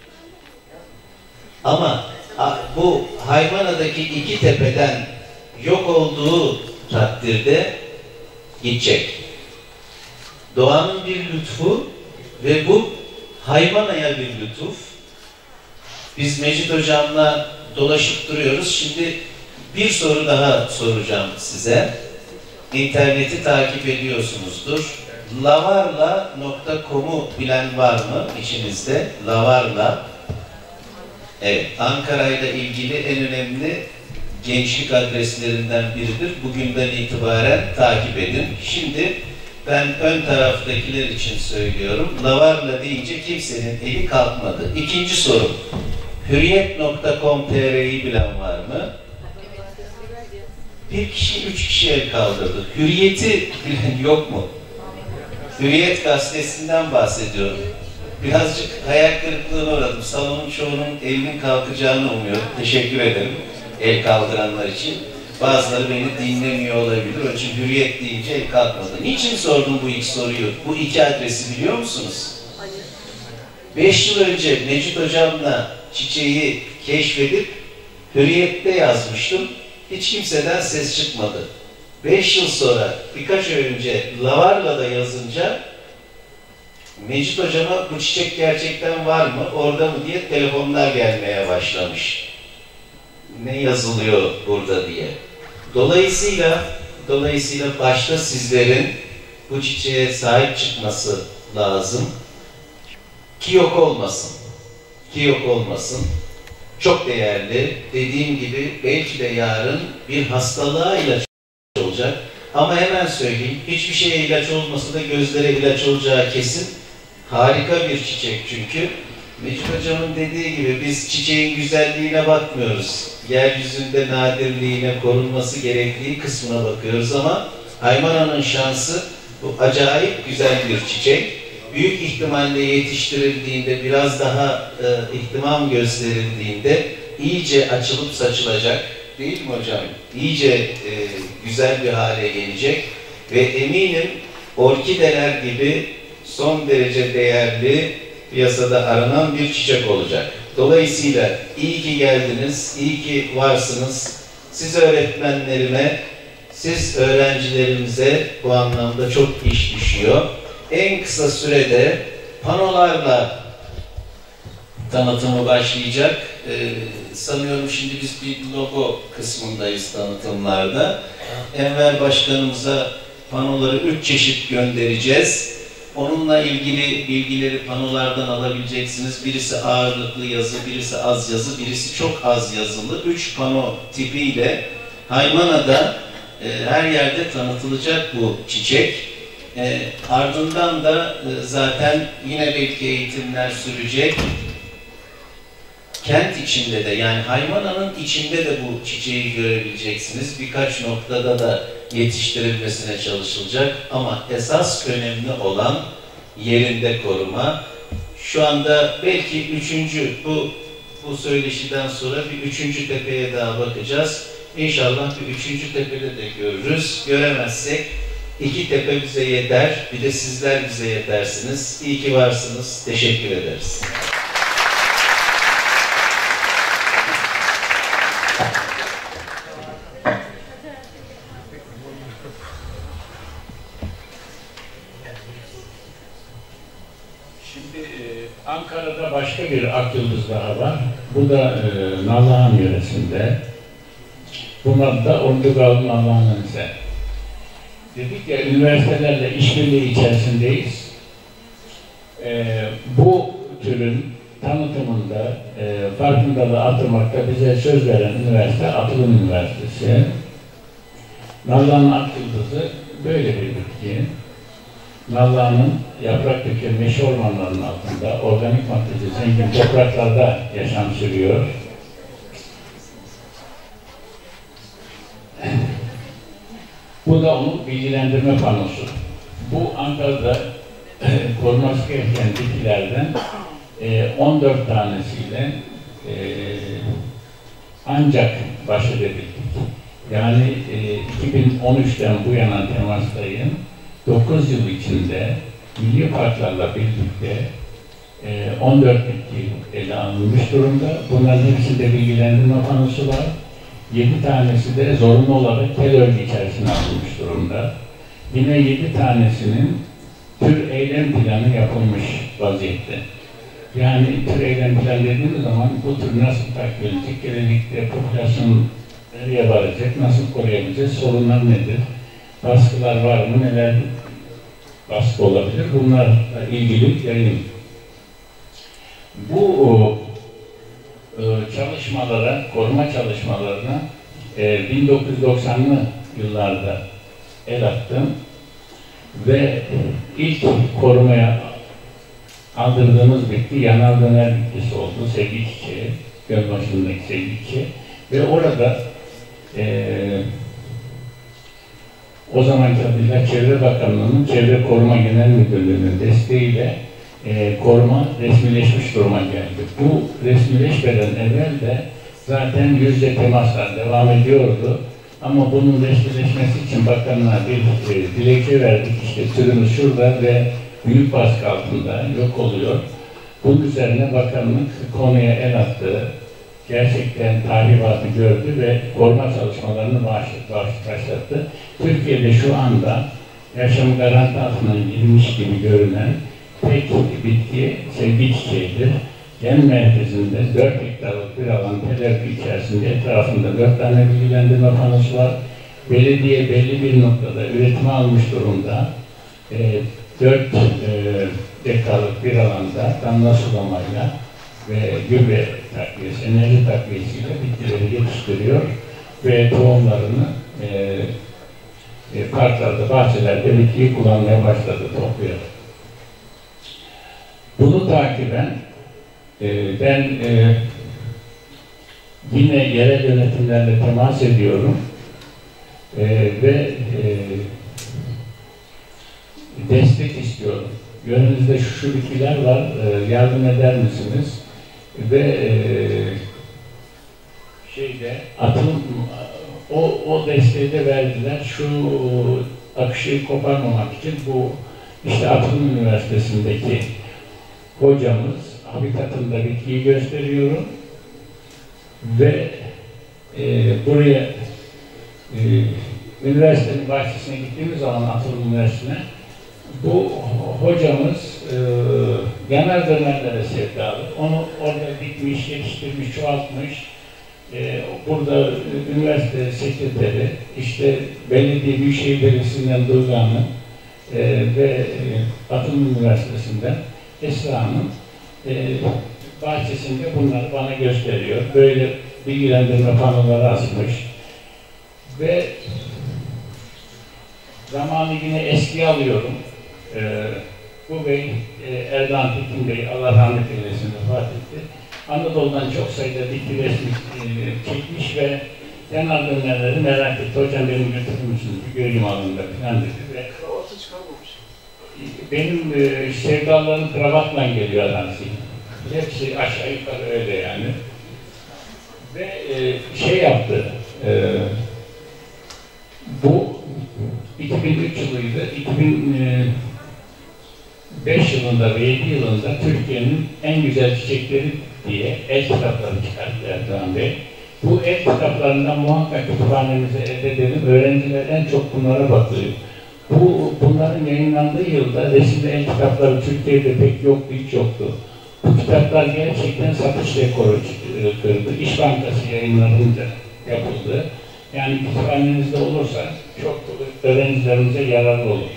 S4: Ama bu Haymana'daki iki tepeden yok olduğu takdirde gidecek. Doğanın bir lütfu ve bu Haymana'ya bir lütuf. Biz Mecit Hocam'la dolaşıp duruyoruz. Şimdi bir soru daha soracağım size. İnterneti takip ediyorsunuzdur. lavarla nokta com'u bilen var mı içinizde? Lavarla. Evet, Ankara ile ilgili en önemli gençlik adreslerinden biridir. Bugünden itibaren takip edin. Şimdi ben ön taraftakiler için söylüyorum. Lavarla deyince kimsenin eli kalkmadı. İkinci soru. Hürriyet nokta com nokta tr'yi bilen var mı? Bir kişi, üç kişi el kaldırdı. Hürriyeti bilen yok mu? Hürriyet gazetesinden bahsediyorum. Birazcık hayal kırıklığına uğradım. Salonun çoğunun elinin kalkacağını umuyorum. Teşekkür ederim el kaldıranlar için. Bazıları beni dinlemiyor olabilir. Onun için Hürriyet deyince el kalkmadı. Niçin sordum bu iki soruyu? Bu iki adresi biliyor musunuz? Beş yıl önce Mecit Hocam'la çiçeği keşfedip Hürriyet'te yazmıştım. Hiç kimseden ses çıkmadı. Beş yıl sonra birkaç ay önce Lavarla da yazınca Mecit Hocam'a bu çiçek gerçekten var mı, orada mı diye telefonlar gelmeye başlamış. Ne yazılıyor burada diye. Dolayısıyla dolayısıyla başta sizlerin bu çiçeğe sahip çıkması lazım. Ki yok olmasın. Ki yok olmasın. Çok değerli. Dediğim gibi belki de yarın bir hastalığa ilaç olacak. Ama hemen söyleyeyim, hiçbir şeye ilaç olmasa da gözlere ilaç olacağı kesin. Harika bir çiçek çünkü. Mecit Hocam'ın dediği gibi biz çiçeğin güzelliğine bakmıyoruz. Yeryüzünde nadirliğine, korunması gerektiği kısmına bakıyoruz ama Haymana'nın şansı bu acayip güzel bir çiçek. Büyük ihtimalle yetiştirildiğinde, biraz daha e, ihtimam gösterildiğinde iyice açılıp saçılacak. Değil mi hocam? İyice e, güzel bir hale gelecek ve eminim orkideler gibi son derece değerli piyasada aranan bir çiçek olacak. Dolayısıyla iyi ki geldiniz, iyi ki varsınız. Siz öğretmenlerime, siz öğrencilerimize bu anlamda çok iş düşüyor. En kısa sürede panolarla tanıtımı başlayacak. Ee, sanıyorum şimdi biz bir logo kısmındayız tanıtımlarda. Enver Başkanımıza panoları üç çeşit göndereceğiz. Onunla ilgili bilgileri panolardan alabileceksiniz. Birisi ağırlıklı yazı, birisi az yazı, birisi çok az yazılı. Üç pano tipiyle Haymana'da e, her yerde tanıtılacak bu çiçek. E, ardından da e, zaten yine belki eğitimler sürecek. Kent içinde de, yani Haymana'nın içinde de bu çiçeği görebileceksiniz. Birkaç noktada da yetiştirilmesine çalışılacak ama esas önemli olan yerinde koruma. Şu anda belki üçüncü, bu bu söyleşiden sonra bir üçüncü tepeye daha bakacağız. İnşallah bir üçüncü tepede de görürüz. Göremezsek iki tepe bize yeter, bir de sizler bize yetersiniz. İyi ki varsınız. Teşekkür ederiz.
S2: Şimdi e, Ankara'da başka bir ak yıldız daha var. Bu da e, Nallıhan yöresinde. Bunlar da Ordugal Nallıhan'ınsa. Dedik ya, üniversitelerle işbirliği içerisindeyiz. E, bu türün tanıtımında e, farkındalığı artırmakta bize söz veren üniversite Atılım Üniversitesi. Nallıhan ak yıldızı böyle bir bitki. Nallıhan'ın yaprak döken meşe ormanlarının altında organik maddesi zengin topraklarda yaşam sürüyor. Bu da onun bilgilendirme panosu. Bu Ankara'da e, koruması gereken bitkilerden e, on dört tanesiyle e, ancak baş edebildik. Yani e, iki bin on üçten bu yana temastayım. dokuz yıl içinde milli parklarla birlikte e, on dört bitki ele alınmış durumda. Bunların hepsinde bilgilendirme panosu var. yedi tanesi de zorunlu olarak tel örgü içerisine alınmış durumda. Yine yedi tanesinin tür eylem planı yapılmış vaziyette. Yani tür eylem planı dediğimiz zaman bu tür nasıl takip edilecek, gelecekte popülasyon nereye varacak, nasıl koruyabileceğiz, sorunlar nedir? Baskılar var mı, neler baskı olabilir? Bunlarla ilgili yayın. Bu e, çalışmalara, koruma çalışmalarına e, bin dokuz yüz doksanlı yıllarda el attım ve ilk korumaya aldırdığımız bitki yanal döner bitkisi oldu, sevgi çiçeği, Gölbaşı'ndaki sevgi çiçeği ve orada e, o zamanki adıyla Çevre Bakanlığı'nın Çevre Koruma Genel Müdürlüğü'nün desteğiyle e, koruma resmileşmiş duruma geldi. Bu resmileşmeden evvel de zaten yüzde temaslar devam ediyordu. Ama bunun resmileşmesi için bakanlığa bir e, dilekçe verdik. İşte türümüz şurada ve büyük baskı altında yok oluyor. Bunun üzerine bakanlık konuya el attı. Gerçekten tahribatı gördü ve koruma çalışmalarını başlattı. Türkiye'de şu anda yaşam garanti altına girmiş gibi görünen tek bitki sevgi çiçeğidir. Gen merkezinde dört hektarlık bir alan tel örgü içerisinde etrafında dört tane bilgilendirme panosu var. Belediye belli bir noktada üretime almış durumda. E, dört hektarlık bir alanda damla sulamayla ve gübre takviyesi, enerji takviyesiyle bitkileri yetiştiriyor ve tohumlarını e, e, parklarda, bahçelerde bitkiyi kullanmaya başladı, topluyor. Bunu takiben e, ben e, yine yerel yönetimlerle temas ediyorum e, ve e, destek istiyorum. Yönünüzde şu, şu bitkiler var, e, yardım eder misiniz? Ve e, şeyde atılım, o, o desteği de verdiler. Şu akışı koparmamak için bu işte Atılım Üniversitesi'ndeki hocamız habitatında bitkiyi gösteriyorum ve e, buraya e, üniversitenin bahçesine gittiğimiz zaman Atılım Üniversitesi'ne bu hocamız e, genel dönemlere sevdalı. Onu orada dikmiş, yetiştirmiş, çoğaltmış. E, burada üniversite sekreteri, işte belediye Büyükşehir Belediyesi'nden Duygu Hanım e, ve e, Atılım Üniversitesi'nden Esra Hanım e, bahçesinde bunları bana gösteriyor. Böyle bilgilendirme panoları asmış. Ve zamanı yine eskiye alıyorum. Ee, bu bey, e, Erdoğan Tekin Bey, Allah rahmet eylesin, vefat etti. Anadolu'dan çok sayıda bitki resmi e, çekmiş ve genel dönemleri merak etti. Hocam beni götürür müsünüz, bir göreyim alanında falan dedi. Ve benim e, sevdalarım kravatla geliyor adamsın. Hepsi aşağı yukarı öyle yani. Ve e, şey yaptı, e, bu iki bin üç yılıydı, iki bin beş yılında ve yedi yılında Türkiye'nin en güzel çiçekleri diye el kitapları çıkarttı Erdoğan Bey. Bu el kitaplarından muhakkak kütüphanemize elde edelim, öğrenciler en çok bunlara bakıyor. Bu, bunların yayınlandığı yılda resimli el kitapları Türkiye'de pek yoktu, hiç yoktu. Bu kitaplar gerçekten satış rekoru kırdı. İş Bankası yayınlarınca yapıldı. Yani kütüphanenizde olursa çok öğrencilerimize yararlı olur.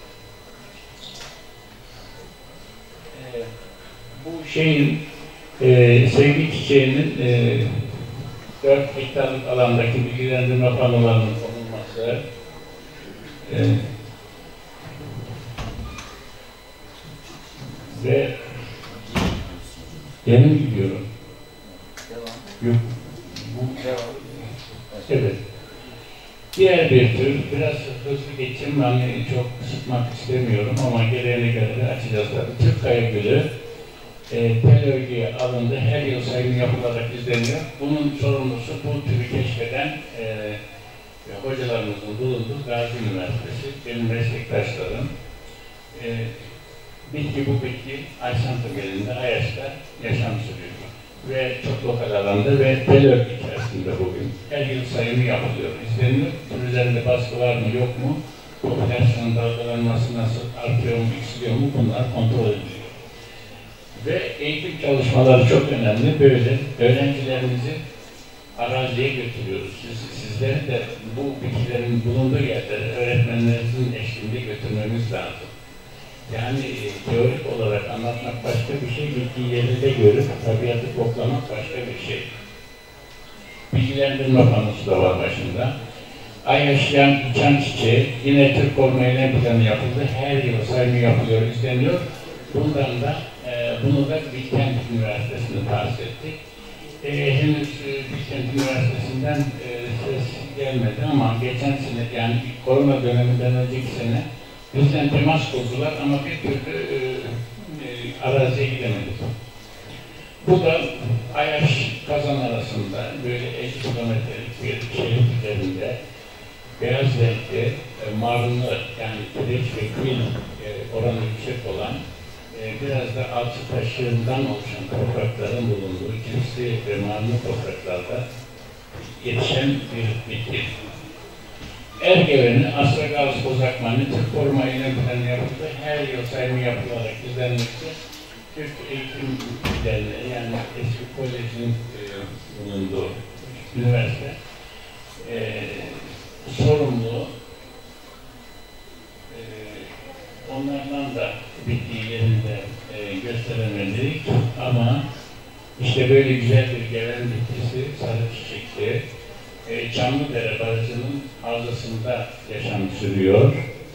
S2: Ee, bu şeyin, e, sevgi çiçeğinin e, dört hektarlık alandaki bilgilendirme panolarının konulması, e, ve yeni mi gidiyorum? Devam. Yok. Bu devam. Evet. Diğer bir tür, biraz hızlı geçeyim, hani çok sıkmak istemiyorum ama gereğine göre de açacağız tabii. Türk Kaya Gölü, e, tel örgüye alındı, her yıl sayımı yapılarak izleniyor. Bunun sorumlusu bu türü keşfeden e, hocalarımızın bulunduğu Gazi Üniversitesi, benim meslektaşlarım. E, bitki bu bitki, Aysan Tümel'inde, Ayaş'ta yaşam sürüyor. Ve çok lokal alanda ve tel örgü içerisinde bugün. Her yıl sayımı yapılıyor, izleniyor. Türlerinde baskı var mı, yok mu? Popülasyonun dalgalanması nasıl, artıyor mu, eksiliyor mu? Bunlar kontrol ediliyor. Ve eğitim çalışmaları çok önemli. Böyle öğrencilerimizi araziye götürüyoruz. Siz, sizleri de bu bitkilerin bulunduğu yerlere öğretmenlerinizin eşliğinde götürmemiz lazım. Yani e, teorik olarak anlatmak başka bir şey, bitkiyi yerinde görüp tabiatı koklamak başka bir şey. Bilgilendirme panosu da var başında. Ay yaşayan uçan çiçeği, yine Türk Orman Eylem Planı yapıldı. Her yıl sayımı yapılıyor, izleniyor. Bundan da, e, bunu da Bilkent Üniversitesi'ne tahsis ettik. E, henüz e, Bilkent Üniversitesi'nden e, ses gelmedi ama geçen sene, yani korona döneminden önceki sene bizden temas kurdular ama bir türlü e, e, araziye gidemedik. Bu da Ayaş Kazan arasında böyle elli kilometrelik bir şehir üzerinde beyaz renkli, e, marunlu, yani kireç ve kül e, oranı yüksek olan e, biraz da alçı taşlarından oluşan toprakların bulunduğu cinsli ve marunlu topraklarda yetişen bir bitki. Ergeven'i, Astragalus bozakmanı, Türk Koruma Eylem Planı yapıldı. Her yıl sayımı yapılarak izlenmekte. Türk Eğitim Derneği, yani eski kolejin e, bulunduğu üniversite e, sorumlu. E, onlardan da bittiği yerinde e, gösteremedik ama işte böyle güzel bir gelen bitkisi, sarı çiçekli, E, Çamlıdere Barajı'nın havzasında yaşam sürüyor.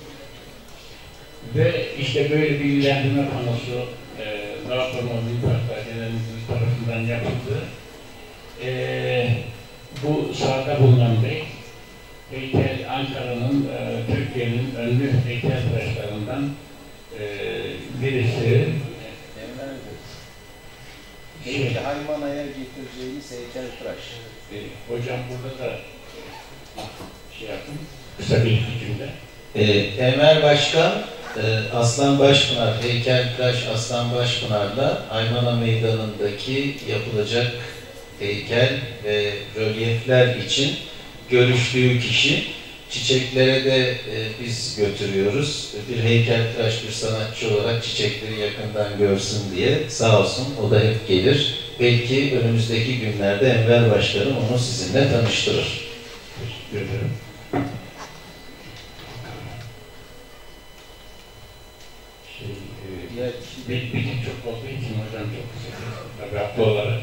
S2: Ve işte böyle bilgilendirme panosu e, Doğa Koruma Milli Parklar Genel Müdürlüğü tarafından yapıldı. E, bu sahada bulunan bey, heykel Ankara'nın, e, Türkiye'nin ünlü heykeltıraşlarından e, birisi.
S3: Şey, Haymana'ya getireceğiniz heykeltıraş.
S2: E, hocam burada da şey yapın, kısa bir cümle.
S4: Ee, Enver Başkan, e, Aslan Başpınar, heykeltıraş Aslan Başpınar'la Haymana Meydanı'ndaki yapılacak heykel ve rölyefler için görüştüğü kişi. Çiçeklere de e, biz götürüyoruz. Bir heykeltıraş, bir sanatçı olarak çiçekleri yakından görsün diye. Sağ olsun, o da hep gelir. Belki önümüzdeki günlerde Enver Başkanım onu sizinle tanıştırır.
S2: Teşekkür ederim. Şey, e,
S3: Diğer
S2: bir, bir çok olduğu için hocam çok kısa tabii haklı olarak.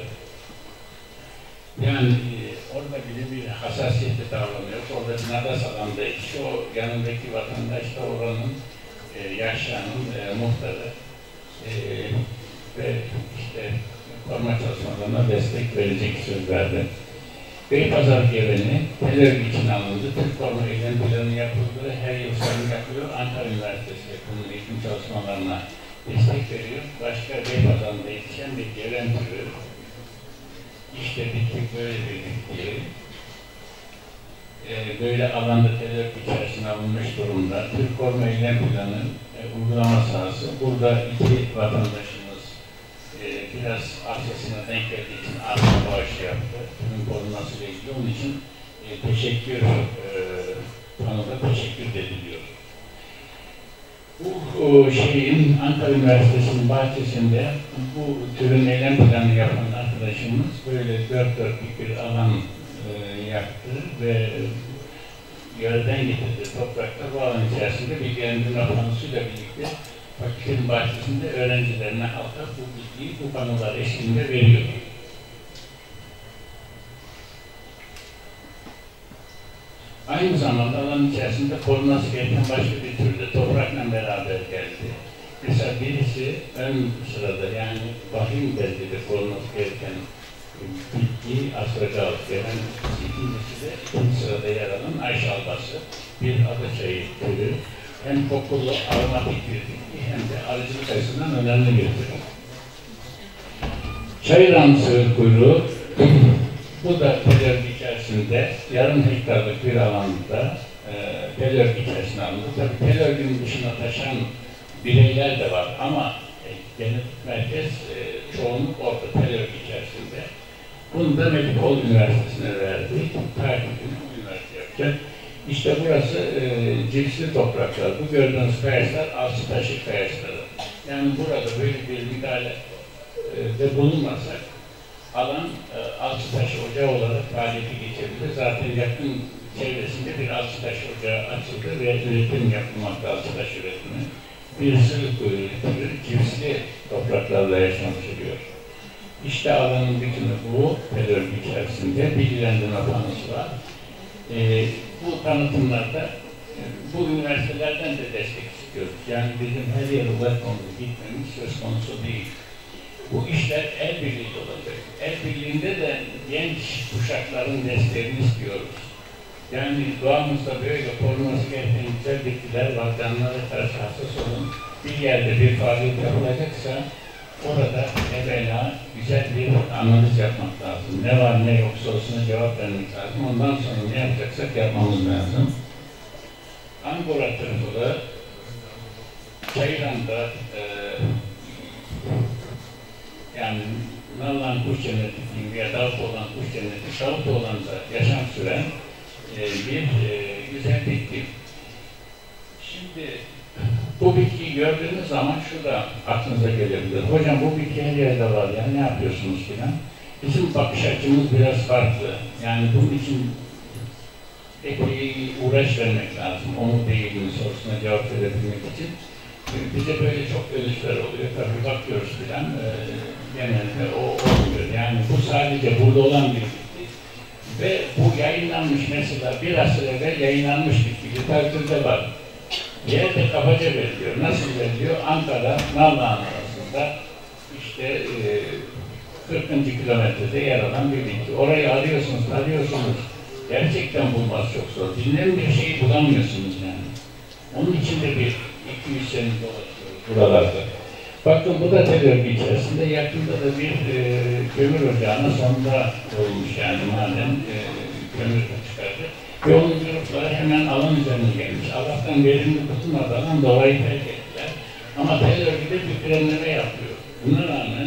S2: Yani e, orada bile bir hassasiyetle davranıyoruz. Orada bir nadas alanda işte o yanındaki vatandaş da oranın e, yaşlayanın e, muhtarı e, ve işte koruma çalışmalarına destek verecek söz verdi. Beypazarı Geveni terör için alındı. Türk Koruma Eylem Planı yapıldı. Her yıl sayım yapılıyor. Ankara Üniversitesi bunun eğitim çalışmalarına destek veriyor. Başka Beypazarı'nda yetişen bir gelen türü. İşte bittik böyle bir bitki. Ee, böyle alanda terör içerisine alınmış durumda. Türk Koruma Eylem Planı e, uygulama sahası. Burada iki vatandaşımız e, biraz aksesine denk geldiği için arka bağışı yaptı. Türk'ün korunmasıyla ilgili. Onun için e, teşekkür, e, tanıda teşekkür ediliyor. Bu o şeyin Ankara Üniversitesi'nin bahçesinde bu türün eylem planı yapan arkadaşımız böyle dört dörtlük bir alan e, yaptı ve yerden getirdi toprakta. Bu alan içerisinde bilgilendirme panosuyla birlikte fakültenin bahçesinde öğrencilerine, halka bu bilgiyi bu panolar eşliğinde veriyor. Aynı zamanda alanın içerisinde korunması gereken başka bir türde toprakla beraber geldi. Mesela birisi ön sırada, yani vahim beldede korunması gereken bitki, astrogal gelen, ikincisi de ikinci sırada yer alan Ayşe Albası, bir adaçayı türü. Hem kokulu, aromatik bir bitki hem de arıcılık açısından önemli bir tür. Çayıran sığır kuyruğu, bu da terör içerisinde yarım hektarlık bir alanda e, terör içerisine alındı. Tabii terörün dışına taşan bireyler de var ama e, genetik merkez e, çoğunluk orada terör içerisinde. Bunu da Medipol Üniversitesi'ne verdik. Takibini o üniversite yapacak. İşte burası e, cipsli topraklar. Bu gördüğünüz kayaçlar Alçıtaşı kayaçları. Yani burada böyle bir müdahale e, de bulunmasak alan e, Alçıtaş Ocağı olarak faaliyete geçebilir. Zaten yakın çevresinde bir Alçıtaş Ocağı açıldı ve üretim yapılmakta, Alçıtaş üretimi. Bir sığır kuyruğu türü cipsli topraklarla yaşanmışılıyor. İşte alanın bütünü bu terör içerisinde bilgilendirme panosu var. E, bu tanıtımlarda e, bu üniversitelerden de destek istiyoruz. Yani bizim her yere uzak gitmemiz söz konusu değil. Bu işler el birliği olacak. El birliğinde de genç kuşakların desteğini istiyoruz. Yani doğamızda böyle korunması gereken güzel bitkiler var, canlılara karşı hassas olun. Bir yerde bir faaliyet yapılacaksa orada evvela güzel bir analiz yapmak lazım. Ne var ne yok sorusuna cevap vermek lazım. Ondan sonra ne yapacaksak yapmamız lazım. Angora tarafı Çayıran'da e, yani Nallan kuş cenneti veya Davutoğlan kuş cenneti, Davutoğlan'da yaşam süren e, bir e, güzel bitki. Şimdi bu bitkiyi gördüğünüz zaman şurada aklınıza gelebilir. Hocam bu bitki her yerde var ya, ne yapıyorsunuz filan? Bizim bakış açımız biraz farklı. Yani bunun için epey uğraş vermek lazım. Onu değil mi sorusuna cevap verebilmek için. Bize böyle çok dönüşler oluyor. Tabii bakıyoruz filan. E, genelde o olmuyor. Yani bu sadece burada olan bir bitki. Ve bu yayınlanmış mesela bir asır evvel yayınlanmış bitki. Literatürde var. Yerde kabaca veriliyor. Nasıl veriliyor? Ankara, Nallıhan arasında işte e, kırkıncı kilometrede yer alan bir bitki. Orayı arıyorsunuz, arıyorsunuz. Gerçekten bulmaz çok zor. Bilinen bir şeyi bulamıyorsunuz yani. Onun için de bir iki yüz sene dolaşıyoruz buralarda. Bakın bu da terör içerisinde. Yakında da bir e, kömür ocağına sonunda olmuş yani maden e, kömür çıkardı. Ve onun grupları hemen alan üzerine gelmiş. Allah'tan verimli tutulmadan dolayı terk etti. Ama tel örgüde bir frenleme yapıyor. Buna rağmen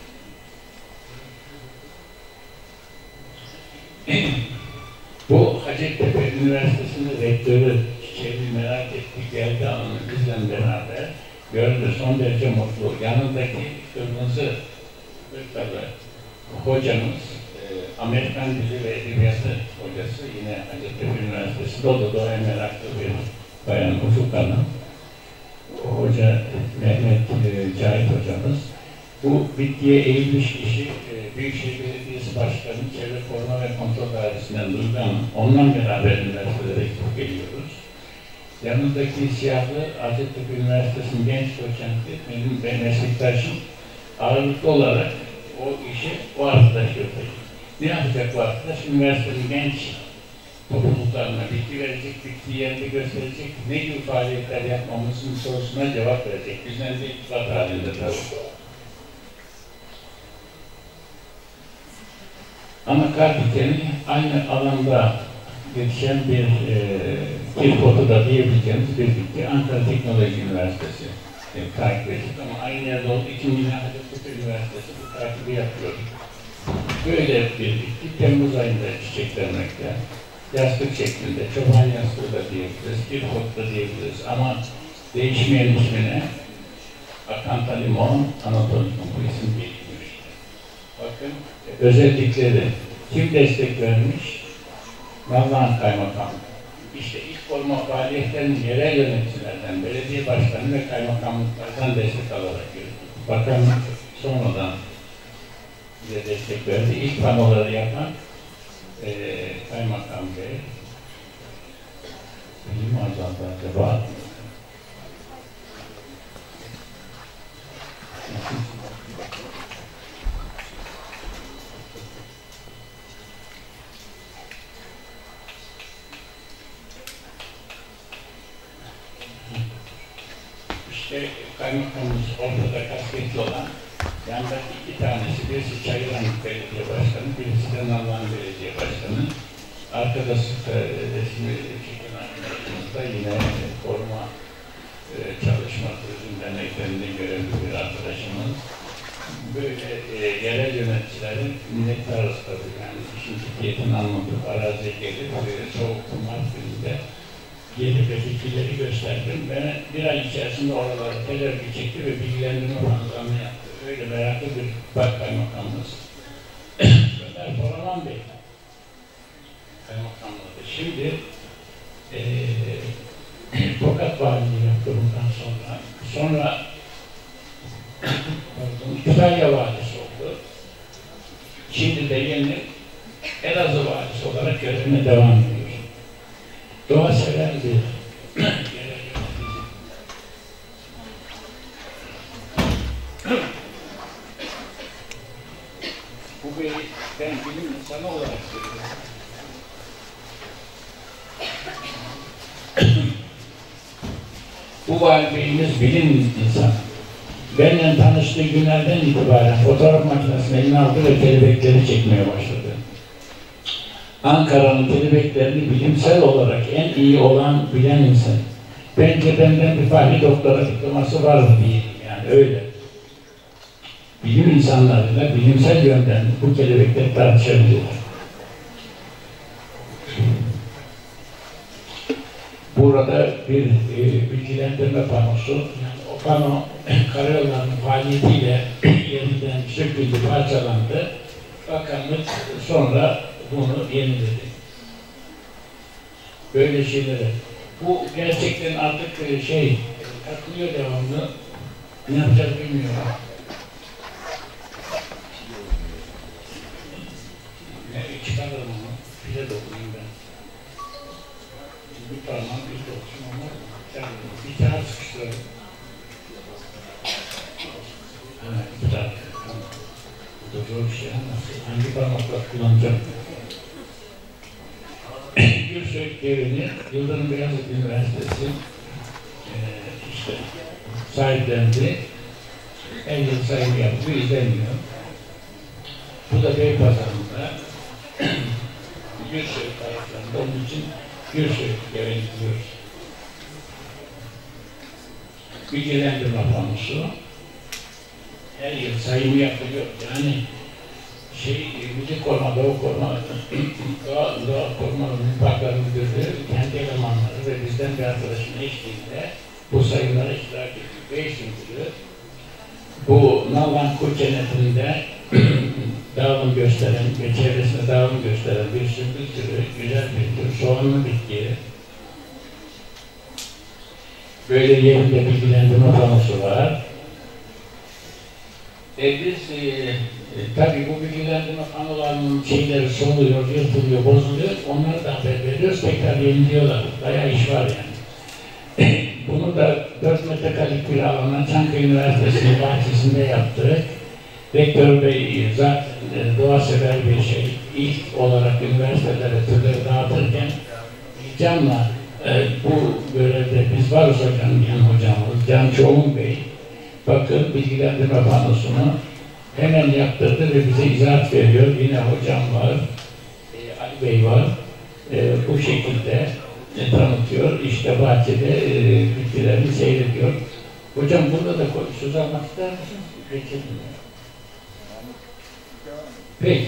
S2: bu Hacettepe Üniversitesi'nin rektörü Çiçek'i merak etti, geldi alanı bizle beraber gördü, son derece mutlu. Yanındaki kırmızı ırkalı hocamız, e, Amerikan Dili ve Edebiyatı hocası, yine Hacettepe Üniversitesi'nde, o da doğaya meraklı bir bayan Ufuk Hanım. Hoca Mehmet e, Cahit hocamız. Bu bitkiye eğilmiş kişi, e, Büyükşehir Belediyesi Başkanı, Çevre Koruma ve Kontrol Dairesi'nden Duygu Hanım. Onunla beraber üniversitelere gidip geliyoruz. Yanındaki siyahlı Hacettepe Üniversitesi'nin genç doçenti, benim ve meslektaşım ağırlıklı olarak o işi o arkadaş yapacak. Ne yapacak bu arkadaş? Üniversitenin genç topluluklarına bilgi verecek, bitki yerini gösterecek, ne gibi faaliyetler yapmamızın sorusuna cevap verecek. Bizden de iktibat halinde tabii. Ama Karpik'in aynı alanda yetişen bir e, kirpotu da diyebileceğimiz bir bitki. Ankara Teknoloji Üniversitesi e, takip edildi ama aynı yerde olduğu için yine Hacettepe Üniversitesi bu takibi yapıyor. Böyle bir bitki Temmuz ayında çiçeklenmekte. Yastık şeklinde, çoban yastığı da diyebiliriz, kirpot da diyebiliriz ama değişmeyen ismine Akanta limon, Anatolimon bu isim değişmiş. Bakın özellikleri kim destek vermiş? Nallıhan Kaymakamlığı. İşte ilk koruma faaliyetlerinin yerel yöneticilerden, belediye başkanı ve kaymakamlıklardan destek alarak yürütüldü. Bakanlık sonradan bize destek verdi. İlk panoları yapan e, Kaymakam Bey. Benim azaldı acaba? İşte kaymakamımız ortada kastetli olan, yandaki iki tanesi, birisi Çayıranlık Belediye Başkanı, birisi de Nallıhan Belediye Başkanı. Arkada resmi çekim arkadaşımızda yine koruma e, çalışma turizm derneklerinde görevli bir arkadaşımız. Böyle e, yerel yöneticilerin minnettarız tabii, yani işin ciddiyetini anlatıp araziye gelip e, soğuk Mart gününde gelip ve fikirleri gösterdim ve bir ay içerisinde oraları tel örgü çekti ve bilgilendirme programı yaptı. Öyle meraklı bir kaymakamımız. Ömer Boraman Bey kaymakamlığı. Şimdi e, Tokat Valiliği yaptı bundan sonra. Sonra Kütahya Valisi oldu. Şimdi de yeni Elazığ Valisi olarak görevine devam ediyor. Doğa seven bir bu beyi ben bilim insanı olarak görüyorum. Bu vali beyimiz bilim insanı. Benimle tanıştığı günlerden itibaren fotoğraf makinesine eline aldı ve kelebekleri çekmeye başladı. Ankara'nın kelebeklerini bilimsel olarak en iyi olan bilen insan. Bence benden bir fahri doktora diploması var mı diyeyim, yani öyle. Bilim insanlarıyla bilimsel yönden bu kelebekleri tartışabilir. Burada bir e, bilgilendirme panosu, yani o pano karayollarının faaliyetiyle yerinden söküldü, parçalandı. Bakanlık sonra bunu yeniledi. Böyle şeyleri. Bu gerçekten artık şey, takılıyor devamlı. Ne yapacağız bilmiyorum. Yani çıkarırım onu. Pile dokunayım ben. Bir parmağım bir dokusun ama bir kağıt sıkıştıralım. Evet, bir tane. Bu da zor bir şey ama hangi parmakla kullanacağım? Gülsök Devri'ni Yıldırım Beyazıt Üniversitesi e, işte sahiplendi. Her yıl sahibi yapıyor, izleniyor. Bu da Beypazarı'nda Gülsök taraflarında, onun için Gülsök Devri'ni diyoruz.
S5: bilgilendirme panosu. Her yıl sayımı yapılıyor. Yani şey, Milli Koruma, Doğa Koruma, Doğa, Doğa Koruma Müdürlüğü Müdürlüğü kendi elemanları ve bizden bir arkadaşın eşliğinde bu sayımlara iştirak ediyor. Beş müdürü bu Nalvan Kuş Cenneti'nde dağılım gösteren ve çevresinde dağılım gösteren bir sümbül türü, güzel bir tür, soğanlı bitki. Böyle yerinde bilgilendirme panosu var. E biz e, e, tabii bu bilgilendirme panolarının şeyleri soluyor, yırtılıyor, bozuluyor. Onları da haber veriyoruz, tekrar yeniliyorlar. Bayağı iş var yani. Bunu da dört metrekarelik bir alana Çankaya Üniversitesi'nin bahçesinde yaptık. Rektör Bey zaten e, doğa sever bir şey. İlk olarak üniversitelere türleri dağıtırken Can'la e, bu görevde biz varız hocam, Can hocamız, Can Çoğun Bey, bakın bilgilendirme panosunu hemen yaptırdı ve bize izahat veriyor. Yine hocam var, e, Ali Bey var. E, bu şekilde e, tanıtıyor. İşte bahçede e, bitkilerini seyrediyor. Hocam burada da söz almak ister misiniz? Geçelim. Peki.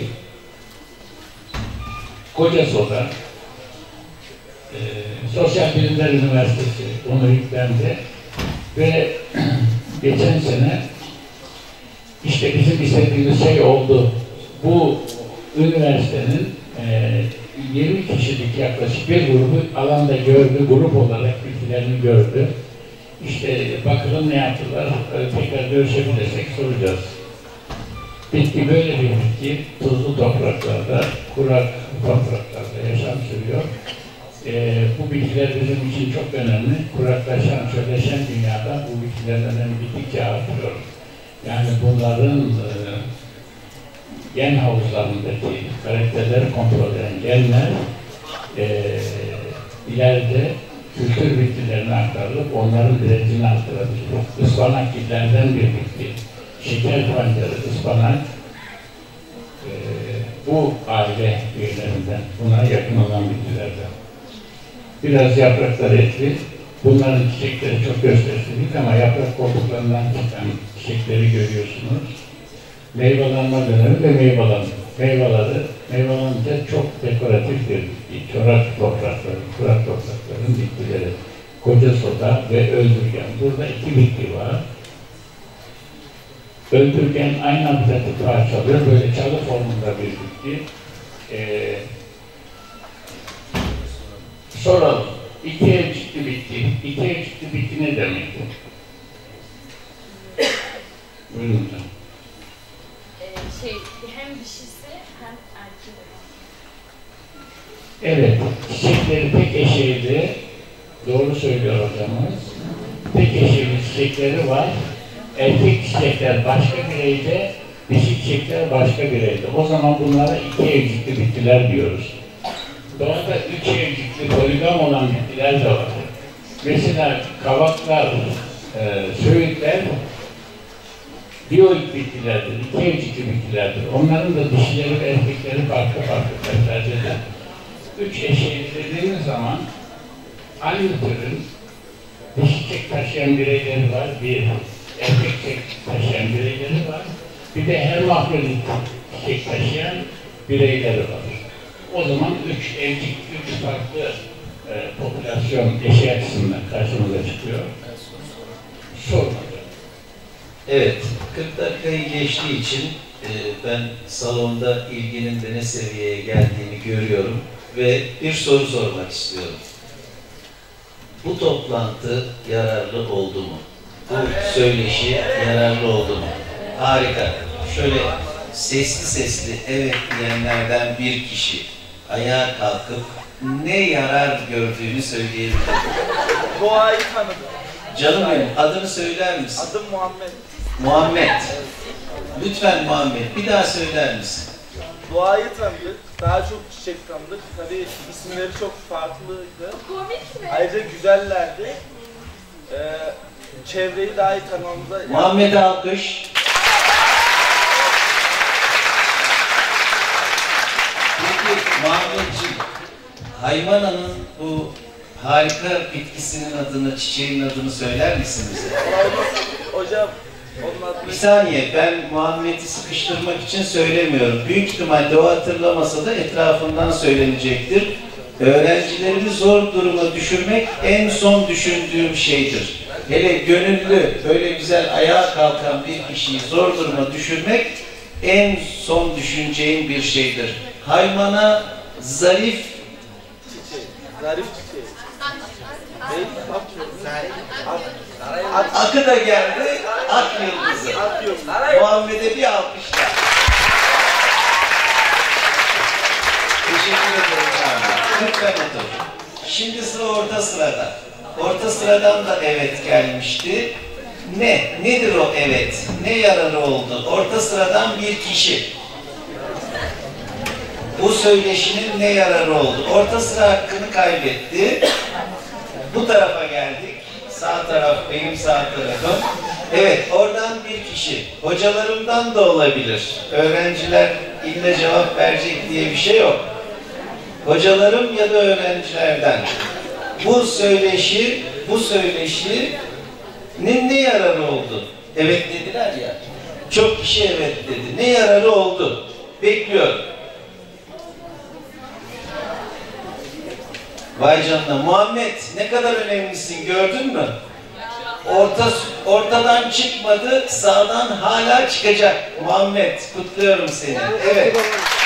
S5: Kocasoda e, Sosyal Bilimler Üniversitesi onu yüklendi ve geçen sene işte bizim istediğimiz şey oldu. Bu üniversitenin e, yirmi kişilik yaklaşık bir grubu alanda gördü, grup olarak bilgilerini gördü. İşte bakalım ne yaptılar, e, tekrar görüşebilirsek soracağız. Bitki böyle bir bitki, tuzlu topraklarda, kurak topraklarda yaşam sürüyor. E, bu bitkiler bizim için çok önemli. Kuraklaşan, çölleşen dünyada bu bitkilerin önemi gittikçe artıyor. Yani bunların e, gen havuzlarındaki karakterleri kontrol eden genler e, ileride kültür bitkilerine aktarılıp onların direncini artırabilir. Ispanak gillerden bir bitki. Şeker pancarı, ıspanak e, bu aile üyelerinden, buna yakın olan bitkilerden. Biraz yaprakları etli. Bunların çiçekleri çok gösterişlilik ama yaprak koltuklarından çıkan çiçekleri görüyorsunuz. Meyvelanma dönemi ve meyvelanma. Meyveleri, meyvelanınca çok dekoratif bir bitki. Çorak toprakları, kurak toprakların bitkileri. Kocasoda ve öldürgen. Burada iki bitki var. Öldürgen aynı habitatı parçalıyor. Böyle çalı formunda bir bitki. Ee, soralım. İki evcikli bitki. İki evcikli bitki ne demek? Buyurun hocam.
S6: Ee, şey, hem dişisi hem erkeği.
S5: Evet, çiçekleri tek eşeğli, doğru söylüyor hocamız. Tek eşeğli çiçekleri var. Erkek çiçekler başka bireyde, dişi çiçekler başka bireyde. O zaman bunlara iki evcikli bitkiler diyoruz. Doğada üç evcikli poligam olan bitkiler de var. Mesela kavaklar, e, söğütler biyoik bitkilerdir, iki evcikli bitkilerdir. Onların da dişileri ve erkekleri farklı farklı tercihler. Üç eşeğli dediğimiz zaman aynı türün dişi çiçek taşıyan bireyleri var, bir erkek çiçek taşıyan bireyleri var, bir de hermafrodit çiçek taşıyan bireyleri var. O zaman üç evcik, üç farklı e, popülasyon eşi açısından karşımıza çıkıyor. Sorun.
S4: Evet, kırk dakikayı geçtiği için e, ben salonda ilginin de ne seviyeye geldiğini görüyorum ve bir soru sormak istiyorum. Bu toplantı yararlı oldu mu? Bu söyleşi yararlı oldu mu? Harika. Şöyle sesli sesli evet diyenlerden bir kişi ayağa kalkıp ne yarar gördüğünü söyleyebilir.
S7: Doğayı tanıdım.
S4: Canım benim, adını söyler misin?
S7: Adım Muhammed.
S4: Muhammed. Lütfen Muhammed, bir daha söyler misin?
S7: Doğayı tanıdık. Daha çok çiçek tanıdık. Tabii isimleri çok farklıydı.
S6: Komik mi?
S7: Ayrıca güzellerdi. Ee, çevreyi daha iyi tanımamıza...
S4: Muhammed'e alkış. Peki Muhammedciğim, Haymana'nın bu harika bitkisinin adını, çiçeğin adını söyler misin bize?
S7: Hocam, onun adını...
S4: Bir saniye, ben Muhammed'i sıkıştırmak için söylemiyorum. Büyük ihtimalle o hatırlamasa da etrafından söylenecektir. Öğrencilerimi zor duruma düşürmek en son düşündüğüm şeydir. Hele gönüllü, böyle güzel ayağa kalkan bir kişiyi zor duruma düşürmek en son düşüneceğim bir şeydir. Haymana zarif
S7: Çiçeği, zarif çiçeği. Neydi? Zarif. Ak.
S4: akı da geldi, ak yıldızı.
S7: Ak yıldızı.
S4: Muhammed'e bir alkışlar. Teşekkür ederim abi. Lütfen otur. Şimdi sıra orta sırada. Orta sıradan da evet gelmişti. Ne? Nedir o evet? Ne yararı oldu? Orta sıradan bir kişi. Bu söyleşinin ne yararı oldu? Orta sıra hakkını kaybetti. Bu tarafa geldik. Sağ taraf benim sağ tarafım. Evet, oradan bir kişi. Hocalarımdan da olabilir. Öğrenciler ille cevap verecek diye bir şey yok. Hocalarım ya da öğrencilerden. Bu söyleşi, bu söyleşinin ne yararı oldu? Evet dediler ya. Çok kişi evet dedi. Ne yararı oldu? Bekliyorum. Vay canına. Muhammed ne kadar önemlisin gördün mü? Orta, ortadan çıkmadı, sağdan hala çıkacak. Muhammed, kutluyorum seni. Evet.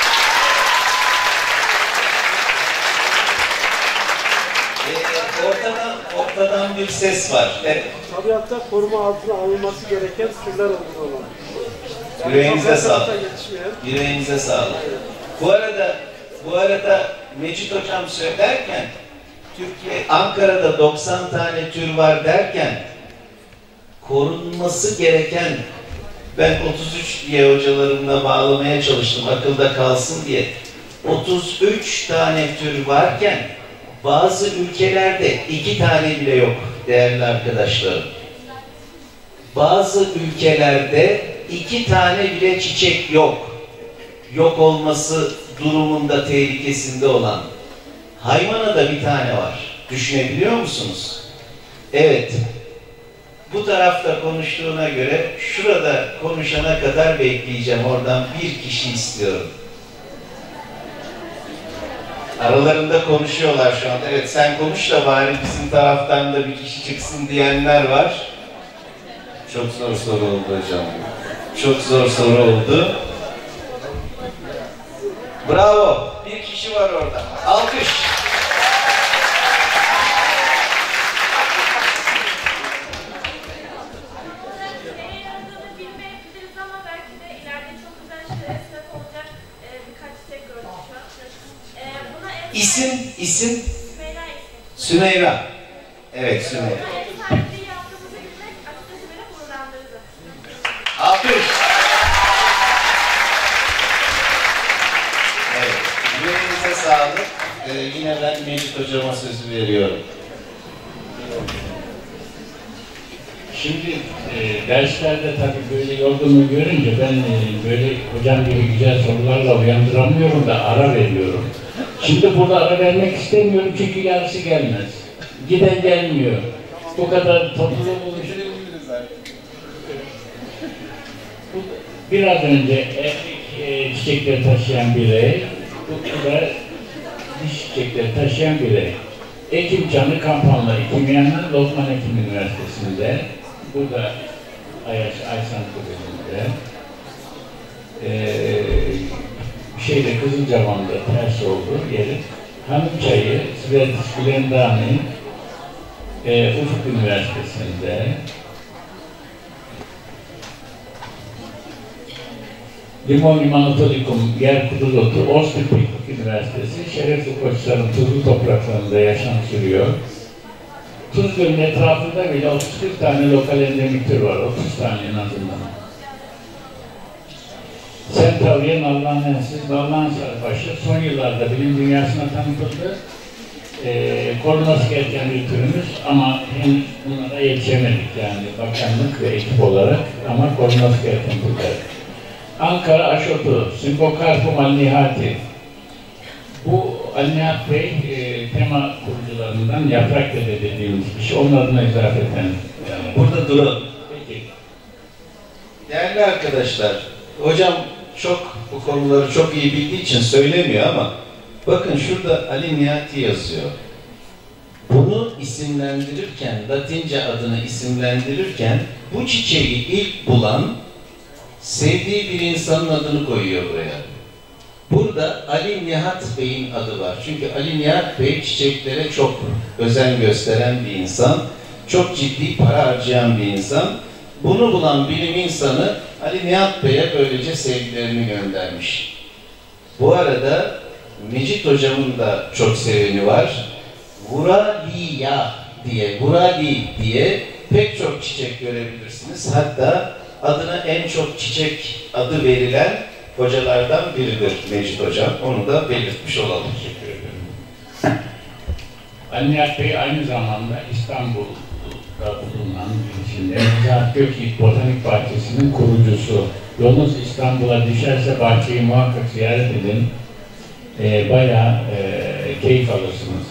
S4: Ee, ortadan, ortadan bir ses var. Evet.
S8: Tabiatta koruma altına alınması gereken türler olduğunu olan.
S4: Yüreğinize sağlık. Yüreğinize sağlık. Bu arada, bu arada Mecit Hocam söylerken, Türkiye, Ankara'da doksan tane tür var derken, korunması gereken, ben otuz üç diye hocalarımla bağlamaya çalıştım, akılda kalsın diye. otuz üç tane tür varken, bazı ülkelerde iki tane bile yok değerli arkadaşlarım. Bazı ülkelerde iki tane bile çiçek yok. Yok olması durumunda tehlikesinde olan. Haymana'da bir tane var. Düşünebiliyor musunuz? Evet. Bu tarafta konuştuğuna göre şurada konuşana kadar bekleyeceğim. Oradan bir kişi istiyorum. Aralarında konuşuyorlar şu anda. Evet sen konuş da bari bizim taraftan da bir kişi çıksın diyenler var. Çok zor soru oldu hocam. Çok zor soru oldu. Bravo. Bir kişi var orada. Alkış. İsim, isim? Sümeyra. Evet, Sümeyra. Alkış. Evet, yüreğinize sağlık. Ee, yine ben Mecit Hocama sözü veriyorum.
S5: Şimdi e, derslerde tabii böyle yorgunluğu görünce ben e, böyle hocam gibi güzel sorularla uyandıramıyorum da ara veriyorum. Şimdi burada ara vermek istemiyorum çünkü yarısı gelmez. Giden gelmiyor. Bu kadar topluluğu oluşuyor. Biraz önce erkek e, çiçekleri taşıyan birey, bu da diş çiçekleri taşıyan birey. Ekim Canı Kampanları Kimyanlar Lokman Hekim Üniversitesi'nde, burada Ayaş Aysan Kulübü'nde, ee, şeyde Kızılcahamam'da ters oldu yeri, Hanım Çayı, Sibeltis Gülendami, e, Ufuk Üniversitesi'nde, Limon Limanotolikum Yer Kudulotu, Osman Piknik Üniversitesi, Şerefli Koçlar'ın tuzlu topraklarında yaşam sürüyor. Tuz Gölü'nün etrafında bile otuz kırk tane lokal endemik tür var, otuz tane en azından. Centauriye nallanensis, nallan sarıbaşı son yıllarda bilim dünyasına tanıtıldı. Ee, korunması gereken bir türümüz ama henüz bunlara yetişemedik yani bakanlık ve ekip olarak ama korunması gereken türler. Ankara aşotu, Symbocarpum alnihati. Bu Ali Nihat Bey, e, tema kurucularından Yaprak Dede dediğimiz kişi, onun adına izafeten. Yani.
S4: Burada duralım.
S5: Peki.
S4: Değerli arkadaşlar, hocam çok bu konuları çok iyi bildiği için söylemiyor ama bakın şurada Ali Nihati yazıyor. Bunu isimlendirirken, Latince adını isimlendirirken bu çiçeği ilk bulan sevdiği bir insanın adını koyuyor buraya. Burada Ali Nihat Bey'in adı var. Çünkü Ali Nihat Bey çiçeklere çok özen gösteren bir insan, çok ciddi para harcayan bir insan. Bunu bulan bilim insanı Ali Nihat Bey'e böylece sevgilerini göndermiş. Bu arada Mecit hocamın da çok seveni var. Vuraliya diye, Vurali diye pek çok çiçek görebilirsiniz. Hatta adına en çok çiçek adı verilen hocalardan biridir Mecit hocam. Onu da belirtmiş olalım.
S5: Teşekkür ederim. Ali Nihat Bey aynı zamanda İstanbul'da bulunan birisinde Nezahat Gökyiğit Botanik Bahçesi'nin kurucusu. Yolunuz İstanbul'a düşerse bahçeyi muhakkak ziyaret edin. E, bayağı e, keyif alırsınız.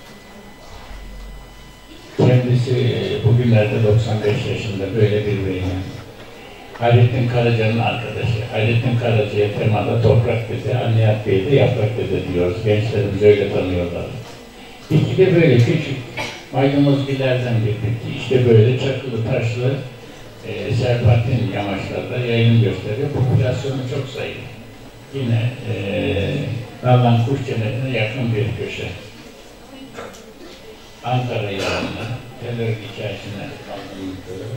S5: Kendisi e, bugünlerde doksan beş yaşında, böyle bir bey. Hayrettin Karaca'nın arkadaşı. Hayrettin Karaca'ya temada toprak dede, Ali Nihat Bey'e de yaprak dede diyoruz. Gençlerimiz öyle tanıyorlar. Bitki de böyle küçük, maydanozgillerden bir bitki. İşte böyle çakılı taşlı e, serpentin yamaçlarda yayılım gösteriyor. Popülasyonu çok zayıf. Yine e, Nallan Kuş Cenneti'ne yakın bir köşe. Ankara yarında, Telörg hikayesine kaldığımız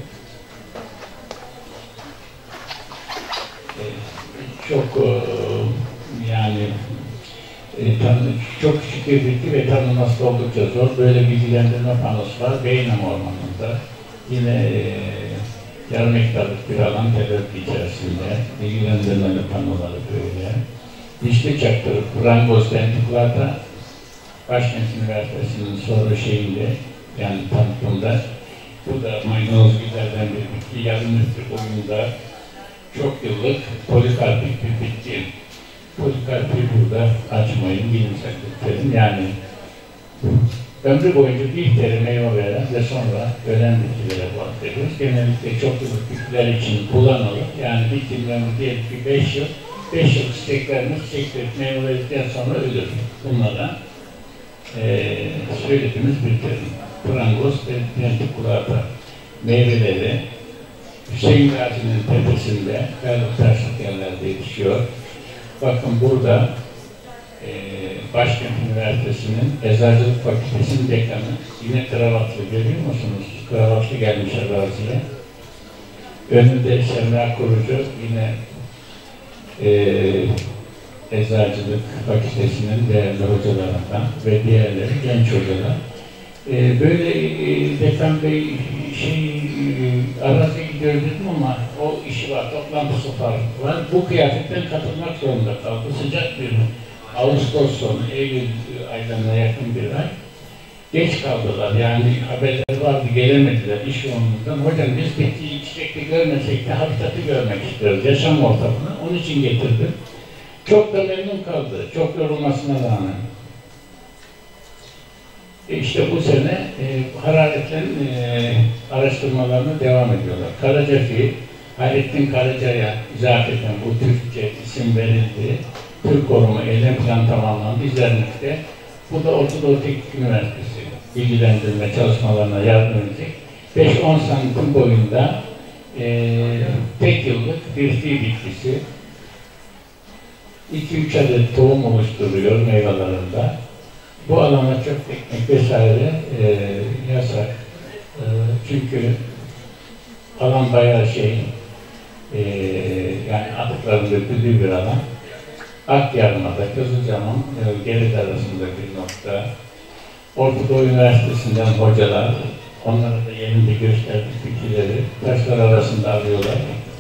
S5: e, çok e, yani e, tanı, çok küçük bir bitki ve tanınması oldukça zor. Böyle bilgilendirme panosu var Beynam Ormanı'nda. Yine e, yarım hektarlık bir alan Telörg içerisinde. Bilgilendirmeli panoları böyle. Dişli çaktırı, Prangoz dentiklarda Başkent Üniversitesi'nin soru şeyinde, yani tanıtımda, bu da maydanozgillerden bir bitki, yarım metre boyunda, çok yıllık polikarpik bir bitki. Polikarpiği burada açmayın, bilimsel bitkilerin, yani ömrü boyunca bir kere meyve veren ve sonra ölen bitkilere bahsediyoruz. Genellikle çok yıllık bitkiler için kullanılır, yani bitkinin ömrü diyelim ki beş yıl, beş yıl çiçeklerini çiçeklerine meyve verdikten sonra ölür. Bunlara Ee, söylediğimiz bir terim. Prangoz ve dentikulata meyveleri Hüseyin Gazi'nin tepesinde kayalık taşlık yerlerde yetişiyor. Bakın burada e, Başkent Üniversitesi'nin Eczacılık Fakültesi'nin dekanı, yine kravatlı, görüyor musunuz? Kravatlı gelmiş araziye. Önünde Semra Kurucu, yine e, Eczacılık Fakültesi'nin değerli hocalarından ve diğerleri genç hocalar. Ee, böyle e, Dekan Bey şey, e, araziye gidiyor dedim ama o işi var, toplantısı var. Bu kıyafetten katılmak zorunda kaldı. Sıcak bir Ağustos sonu, Eylül aylarına yakın bir ay. Geç kaldılar, yani haberler vardı, gelemediler iş yoğunluğundan. Hocam biz bitkiyi çiçekli görmesek de habitatı görmek istiyoruz, yaşam ortamını. Onun için getirdim. Çok da memnun kaldı, çok yorulmasına rağmen. E işte bu sene e, hararetlerin e, araştırmalarına devam ediyorlar. Karacafi, Hayrettin Karaca'ya izafeten bu Türkçe isim verildi. Türk Koruma Eylem Planı tamamlandı. İzlenmekte. Bu da Orta Doğu Teknik Üniversitesi bilgilendirme çalışmalarına yardım edecek. beş on santim boyunda e, tek yıllık bir fi bitkisi. iki üç adet tohum oluşturuyor meyvelerinde. Bu alana çöp ekmek vesaire e, yasak. E, çünkü alan bayağı şey, e, yani atıkların döküldüğü bir alan. Akyarma'da, Kızılcamam, e, Gerit arasında bir nokta. Orta Doğu Üniversitesi'nden hocalar, onlara da yerinde gösterdik fikirleri, taşlar arasında arıyorlar.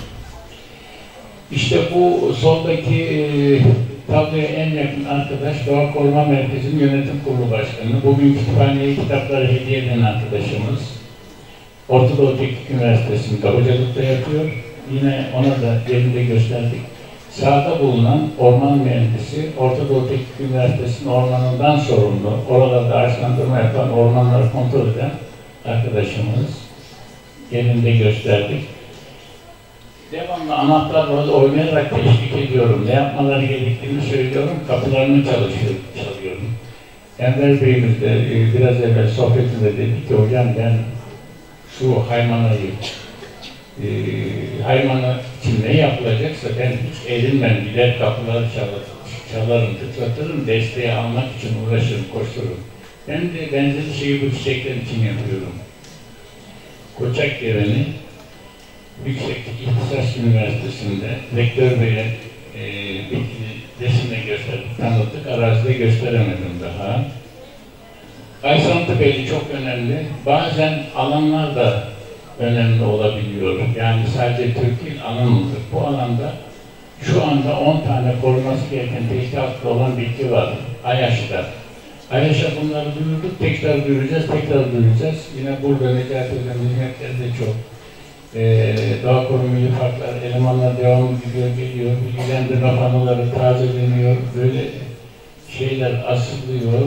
S5: İşte bu soldaki e, tabloya en yakın arkadaş Doğa Koruma Merkezi'nin yönetim kurulu başkanı. Bugün kütüphaneye kitapları hediye eden arkadaşımız. Orta Doğu Teknik Üniversitesi'nde hocalıkta yapıyor. Yine ona da yerinde gösterdik. Sahada bulunan orman mühendisi, Orta Doğu Teknik Üniversitesi'nin ormanından sorumlu, oralarda ağaçlandırma yapan, ormanları kontrol eden arkadaşımız. Yerinde gösterdik. Devamlı anahtarla oynayarak teşvik ediyorum. Ne yapmaları gerektiğini söylüyorum, kapılarını çalışıyor, çalıyorum. Enver Bey'imiz de e, biraz evvel sohbetinde dedi ki, hocam ben şu haymanayı, e, haymanı için ne yapılacaksa ben hiç eğilmem, gider kapıları çalar, çalarım, tıklatırım, desteği almak için uğraşırım, koştururum. Ben de benzeri şeyi bu çiçekler için yapıyorum. Koçak Geveni, Yüksek İhtisas Üniversitesi'nde Rektör Bey'e e, bir resimle gösterdik, tanıttık, arazide gösteremedim daha. Kaysantı Beyli çok önemli, bazen alanlar da önemli olabiliyor. Yani sadece Türk değil, alanımızdır. Bu alanda şu anda on tane korunması gereken tehlike altında olan bitki var, Ayaş'ta. Ayaş'a bunları duyurduk, tekrar duyuracağız, tekrar duyuracağız. Yine burada Necati Hocam'ın hizmetleri de çok. Ee, Doğa Koruma Milli Parklar, elemanlar devamlı gidiyor, geliyor, bilgilendirme panoları tazeleniyor, böyle şeyler asılıyor.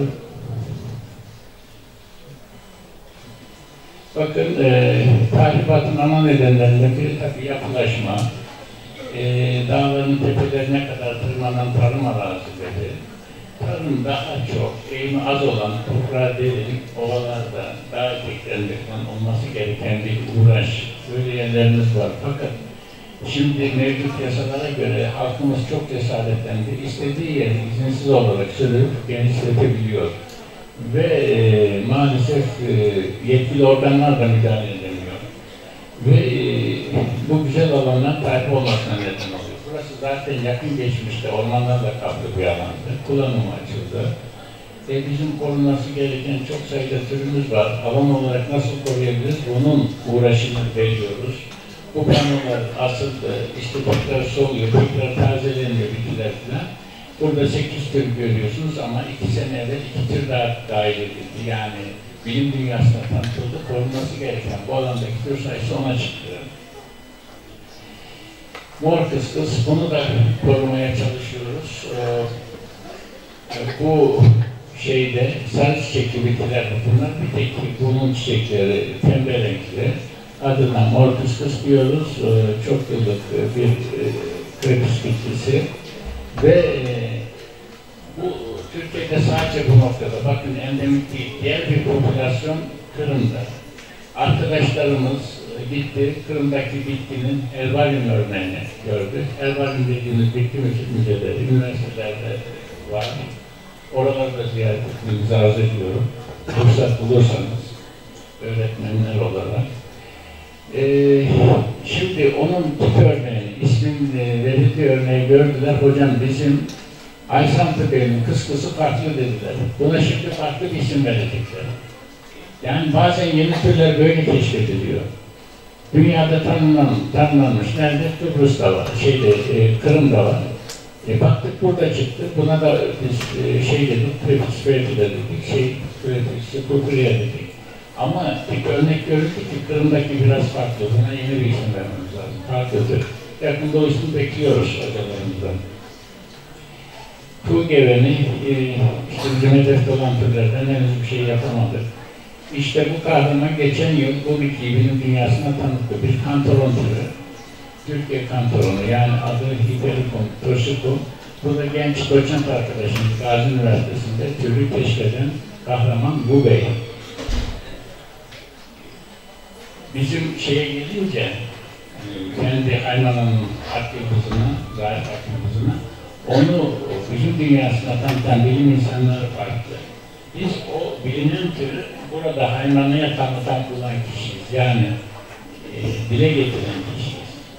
S5: Bakın, e, tahribatın ana nedenlerinden biri tabii yapılaşma, e, dağların tepelerine kadar tırmanan tarım arazileri, tarım daha çok, eğimi az olan toprağa derin, ovalarda, dağ eteklerinde olması gereken bir uğraş, böyle yerlerimiz var. Fakat şimdi mevcut yasalara göre halkımız çok cesaretlendi, istediği yeri izinsiz olarak sürüp genişletebiliyor. Ve e, maalesef e, yetkili organlar da müdahale edemiyor. Ve e, bu güzel alanlar tahrip olmasına neden oluyor. Burası zaten yakın geçmişte ormanlarla kaplı bir alandı. Kullanıma açıldı. E, bizim korunması gereken çok sayıda türümüz var. Alan olarak nasıl koruyabiliriz? Bunun uğraşını veriyoruz. Bu panolar asıldı, işte tekrar soluyor, tekrar tazeleniyor bitkiler falan. Burada sekiz tür görüyorsunuz ama iki sene evvel iki tür daha dahil edildi. Yani bilim dünyasına tanıtıldı, korunması gereken bu alandaki tür sayısı ona çıktı. Mor kıskız, bunu da korumaya çalışıyoruz. Ee, bu şeyde sarı çiçekli bitkiler bunlar, bir tek bunun çiçekleri pembe renkli. Adına mor kıskız diyoruz. Ee, çok yıllık bir e, krepüs bitkisi. Ve e, bu Türkiye'de sadece bu noktada, bakın endemik değil, diğer bir popülasyon Kırım'da. Arkadaşlarımız e, gitti, Kırım'daki bitkinin herbaryum örneğini gördü. Herbaryum dediğimiz bitki müzeleri, üniversitelerde var. Oralarda ziyaret etmenizi arz ediyorum. Fırsat bulursanız, öğretmenler olarak. Ee, şimdi onun tip örneğini, ismin verildiği örneği gördüler. Hocam bizim Aysantı Bey'in kıskısı farklı dediler. Buna şimdi farklı bir isim verecekler. Yani bazen yeni türler böyle keşfediliyor. Dünyada tanınan, tanınmış, nerede? Kıbrıs'ta var, şeyde, e, Kırım'da var. E, baktık burada çıktı. Buna da biz e, şey dedik, Krepis dedik, şey, Krepis Kukuria dedik. Ama tek örnek görüldü ki Kırım'daki biraz farklı. Buna yeni bir isim vermemiz lazım. Farklıdır. Yakında o ismi bekliyoruz hocalarımızdan. Tuğ geveni, e, işte bizim hedefte olan türlerden henüz bir şey yapamadık. İşte bu kahraman geçen yıl bu bitkiyi bilim dünyasına tanıttı. Bir kantaron türü. Türkiye kantaronu, yani adı Hypericum torsicum. Bu da genç doçent arkadaşımız Gazi Üniversitesi'nde türü keşfeden kahraman bu bey. Bizim şeye gelince, kendi hayvanın aktivizmine, zahir aktivizmine, onu bilim dünyasına tanıtan bilim insanları farklı. Biz o bilinen türü burada hayvanlığa tanıtan bulan kişiyiz. Yani e, dile getiren kişiyiz.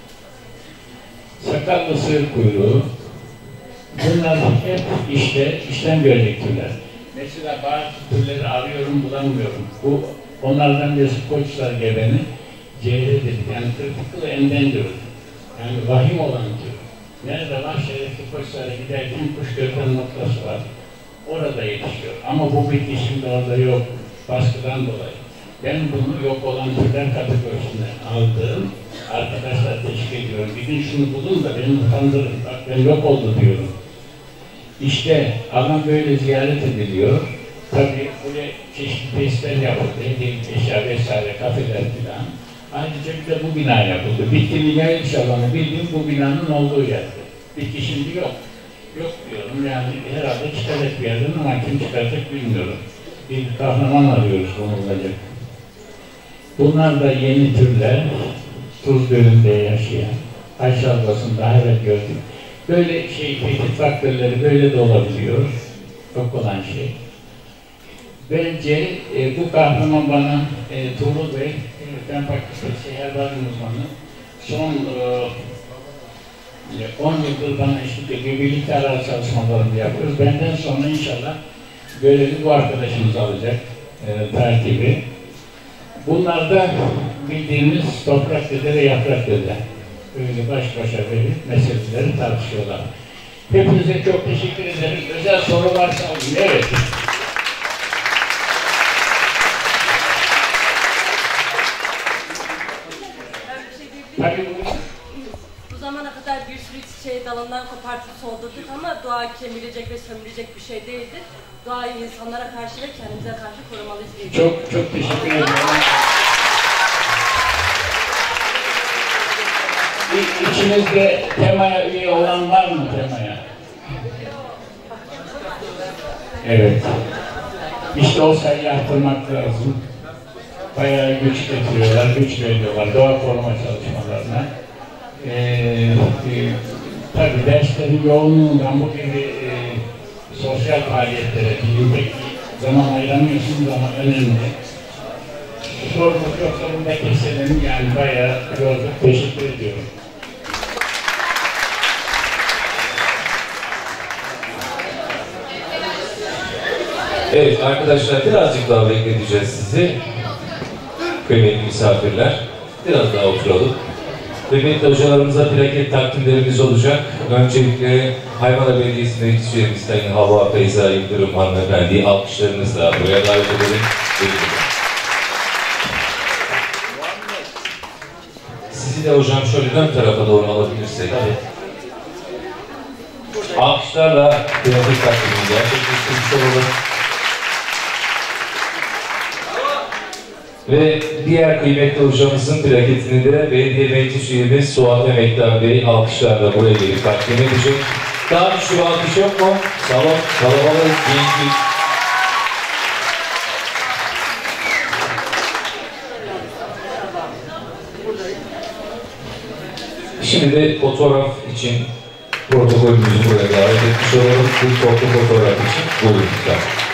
S5: Sakallı sığır kuyruğu, bunlar hep işte işlem görecek türler. Mesela bazı türleri arıyorum, bulamıyorum. Bu onlardan birisi Koçlar geveni, C R dedik. Yani critical endangered. Yani vahim olan tür. Nerede var? Şerefli Koçlar'a giderken kuş gözlem noktası var. Orada yetişiyor. Ama bu bitki şimdi orada yok. Baskıdan dolayı. Ben bunu yok olan türler kategorisine aldığım arkadaşlar teşvik ediyorum. Bir gün şunu bulun da beni utandırın. Bak ben yok oldu diyorum. İşte alan böyle ziyaret ediliyor. Tabii buraya çeşitli testler yapıldı. Hediyelik eşya vesaire, kafeler filan. Ayrıca bir de bu bina yapıldı. Bittiğini yayılış alanı bildiğim bu binanın olduğu yerde. Bitti şimdi yok. Yok diyorum yani herhalde çıkacak bir yerden ama kim çıkacak bilmiyorum. Bir kahraman arıyoruz bulunacak. Bunlar da yeni türler, Tuz Gölü'nde yaşayan, Ayşalbası'nda daha evvel gördük. Böyle şey, tehdit faktörleri böyle de olabiliyor. Çok olan şey. Bence e, bu kahraman bana e, Tuğrul Bey, e, ben fakülte seyahat uzmanı, son on e, yıldır bana eşlik ediyor, birlikte arar çalışmalarını yapıyoruz. Benden sonra inşallah görevi bu arkadaşımız alacak, e, takibi. Bunlar da bildiğimiz toprak dede ve yaprak dede. Böyle baş başa verip meseleleri tartışıyorlar. Hepinize çok teşekkür ederim. Özel soru varsa alayım. Evet. Tabii bu.
S9: Bu zamana kadar bir sürü çiçeği dalından kopartıp soldurduk ama doğa kemirecek ve sömürecek bir şey değildir. Doğayı insanlara karşı ve kendimize karşı korumalıyız diye.
S5: Çok çok teşekkür ederim. İçinizde temaya üye olan var mı temaya? Evet. İşte o sayıyı arttırmak lazım. Bayağı güç getiriyorlar, güç veriyorlar doğa koruma çalışmalarına. Ee, e, tabii derslerin yoğunluğundan bu gibi e, sosyal faaliyetlere pek zaman ayıramıyorsunuz ama önemli. Sorumuz yoksa bunda keselim yani bayağı yorduk. Teşekkür ediyorum.
S10: Evet arkadaşlar birazcık daha bekleteceğiz sizi. Kıymetli misafirler. Biraz daha oturalım. Kıymetli hocalarımıza plaket takdimlerimiz olacak. Öncelikle Haymana Belediyesi Meclis Üyemiz Sayın Havva Feyza Yıldırım hanımefendiyi alkışlarınızla buraya davet edelim. Sizi de hocam şöyle ön tarafa doğru alabilirsek. Alkışlarla plaket takdimini gerçekleştirmiş olalım. Ve diğer kıymetli hocamızın plaketini de belediye meclis üyemiz Suat Emektar Bey alkışlarla buraya gelip takdim edecek. Daha güçlü bir alkış yok mu? Salon kalabalık, gençlik. Şimdi de fotoğraf için protokolümüzü buraya davet etmiş olalım. Bu fotoğraf için buyurun lütfen.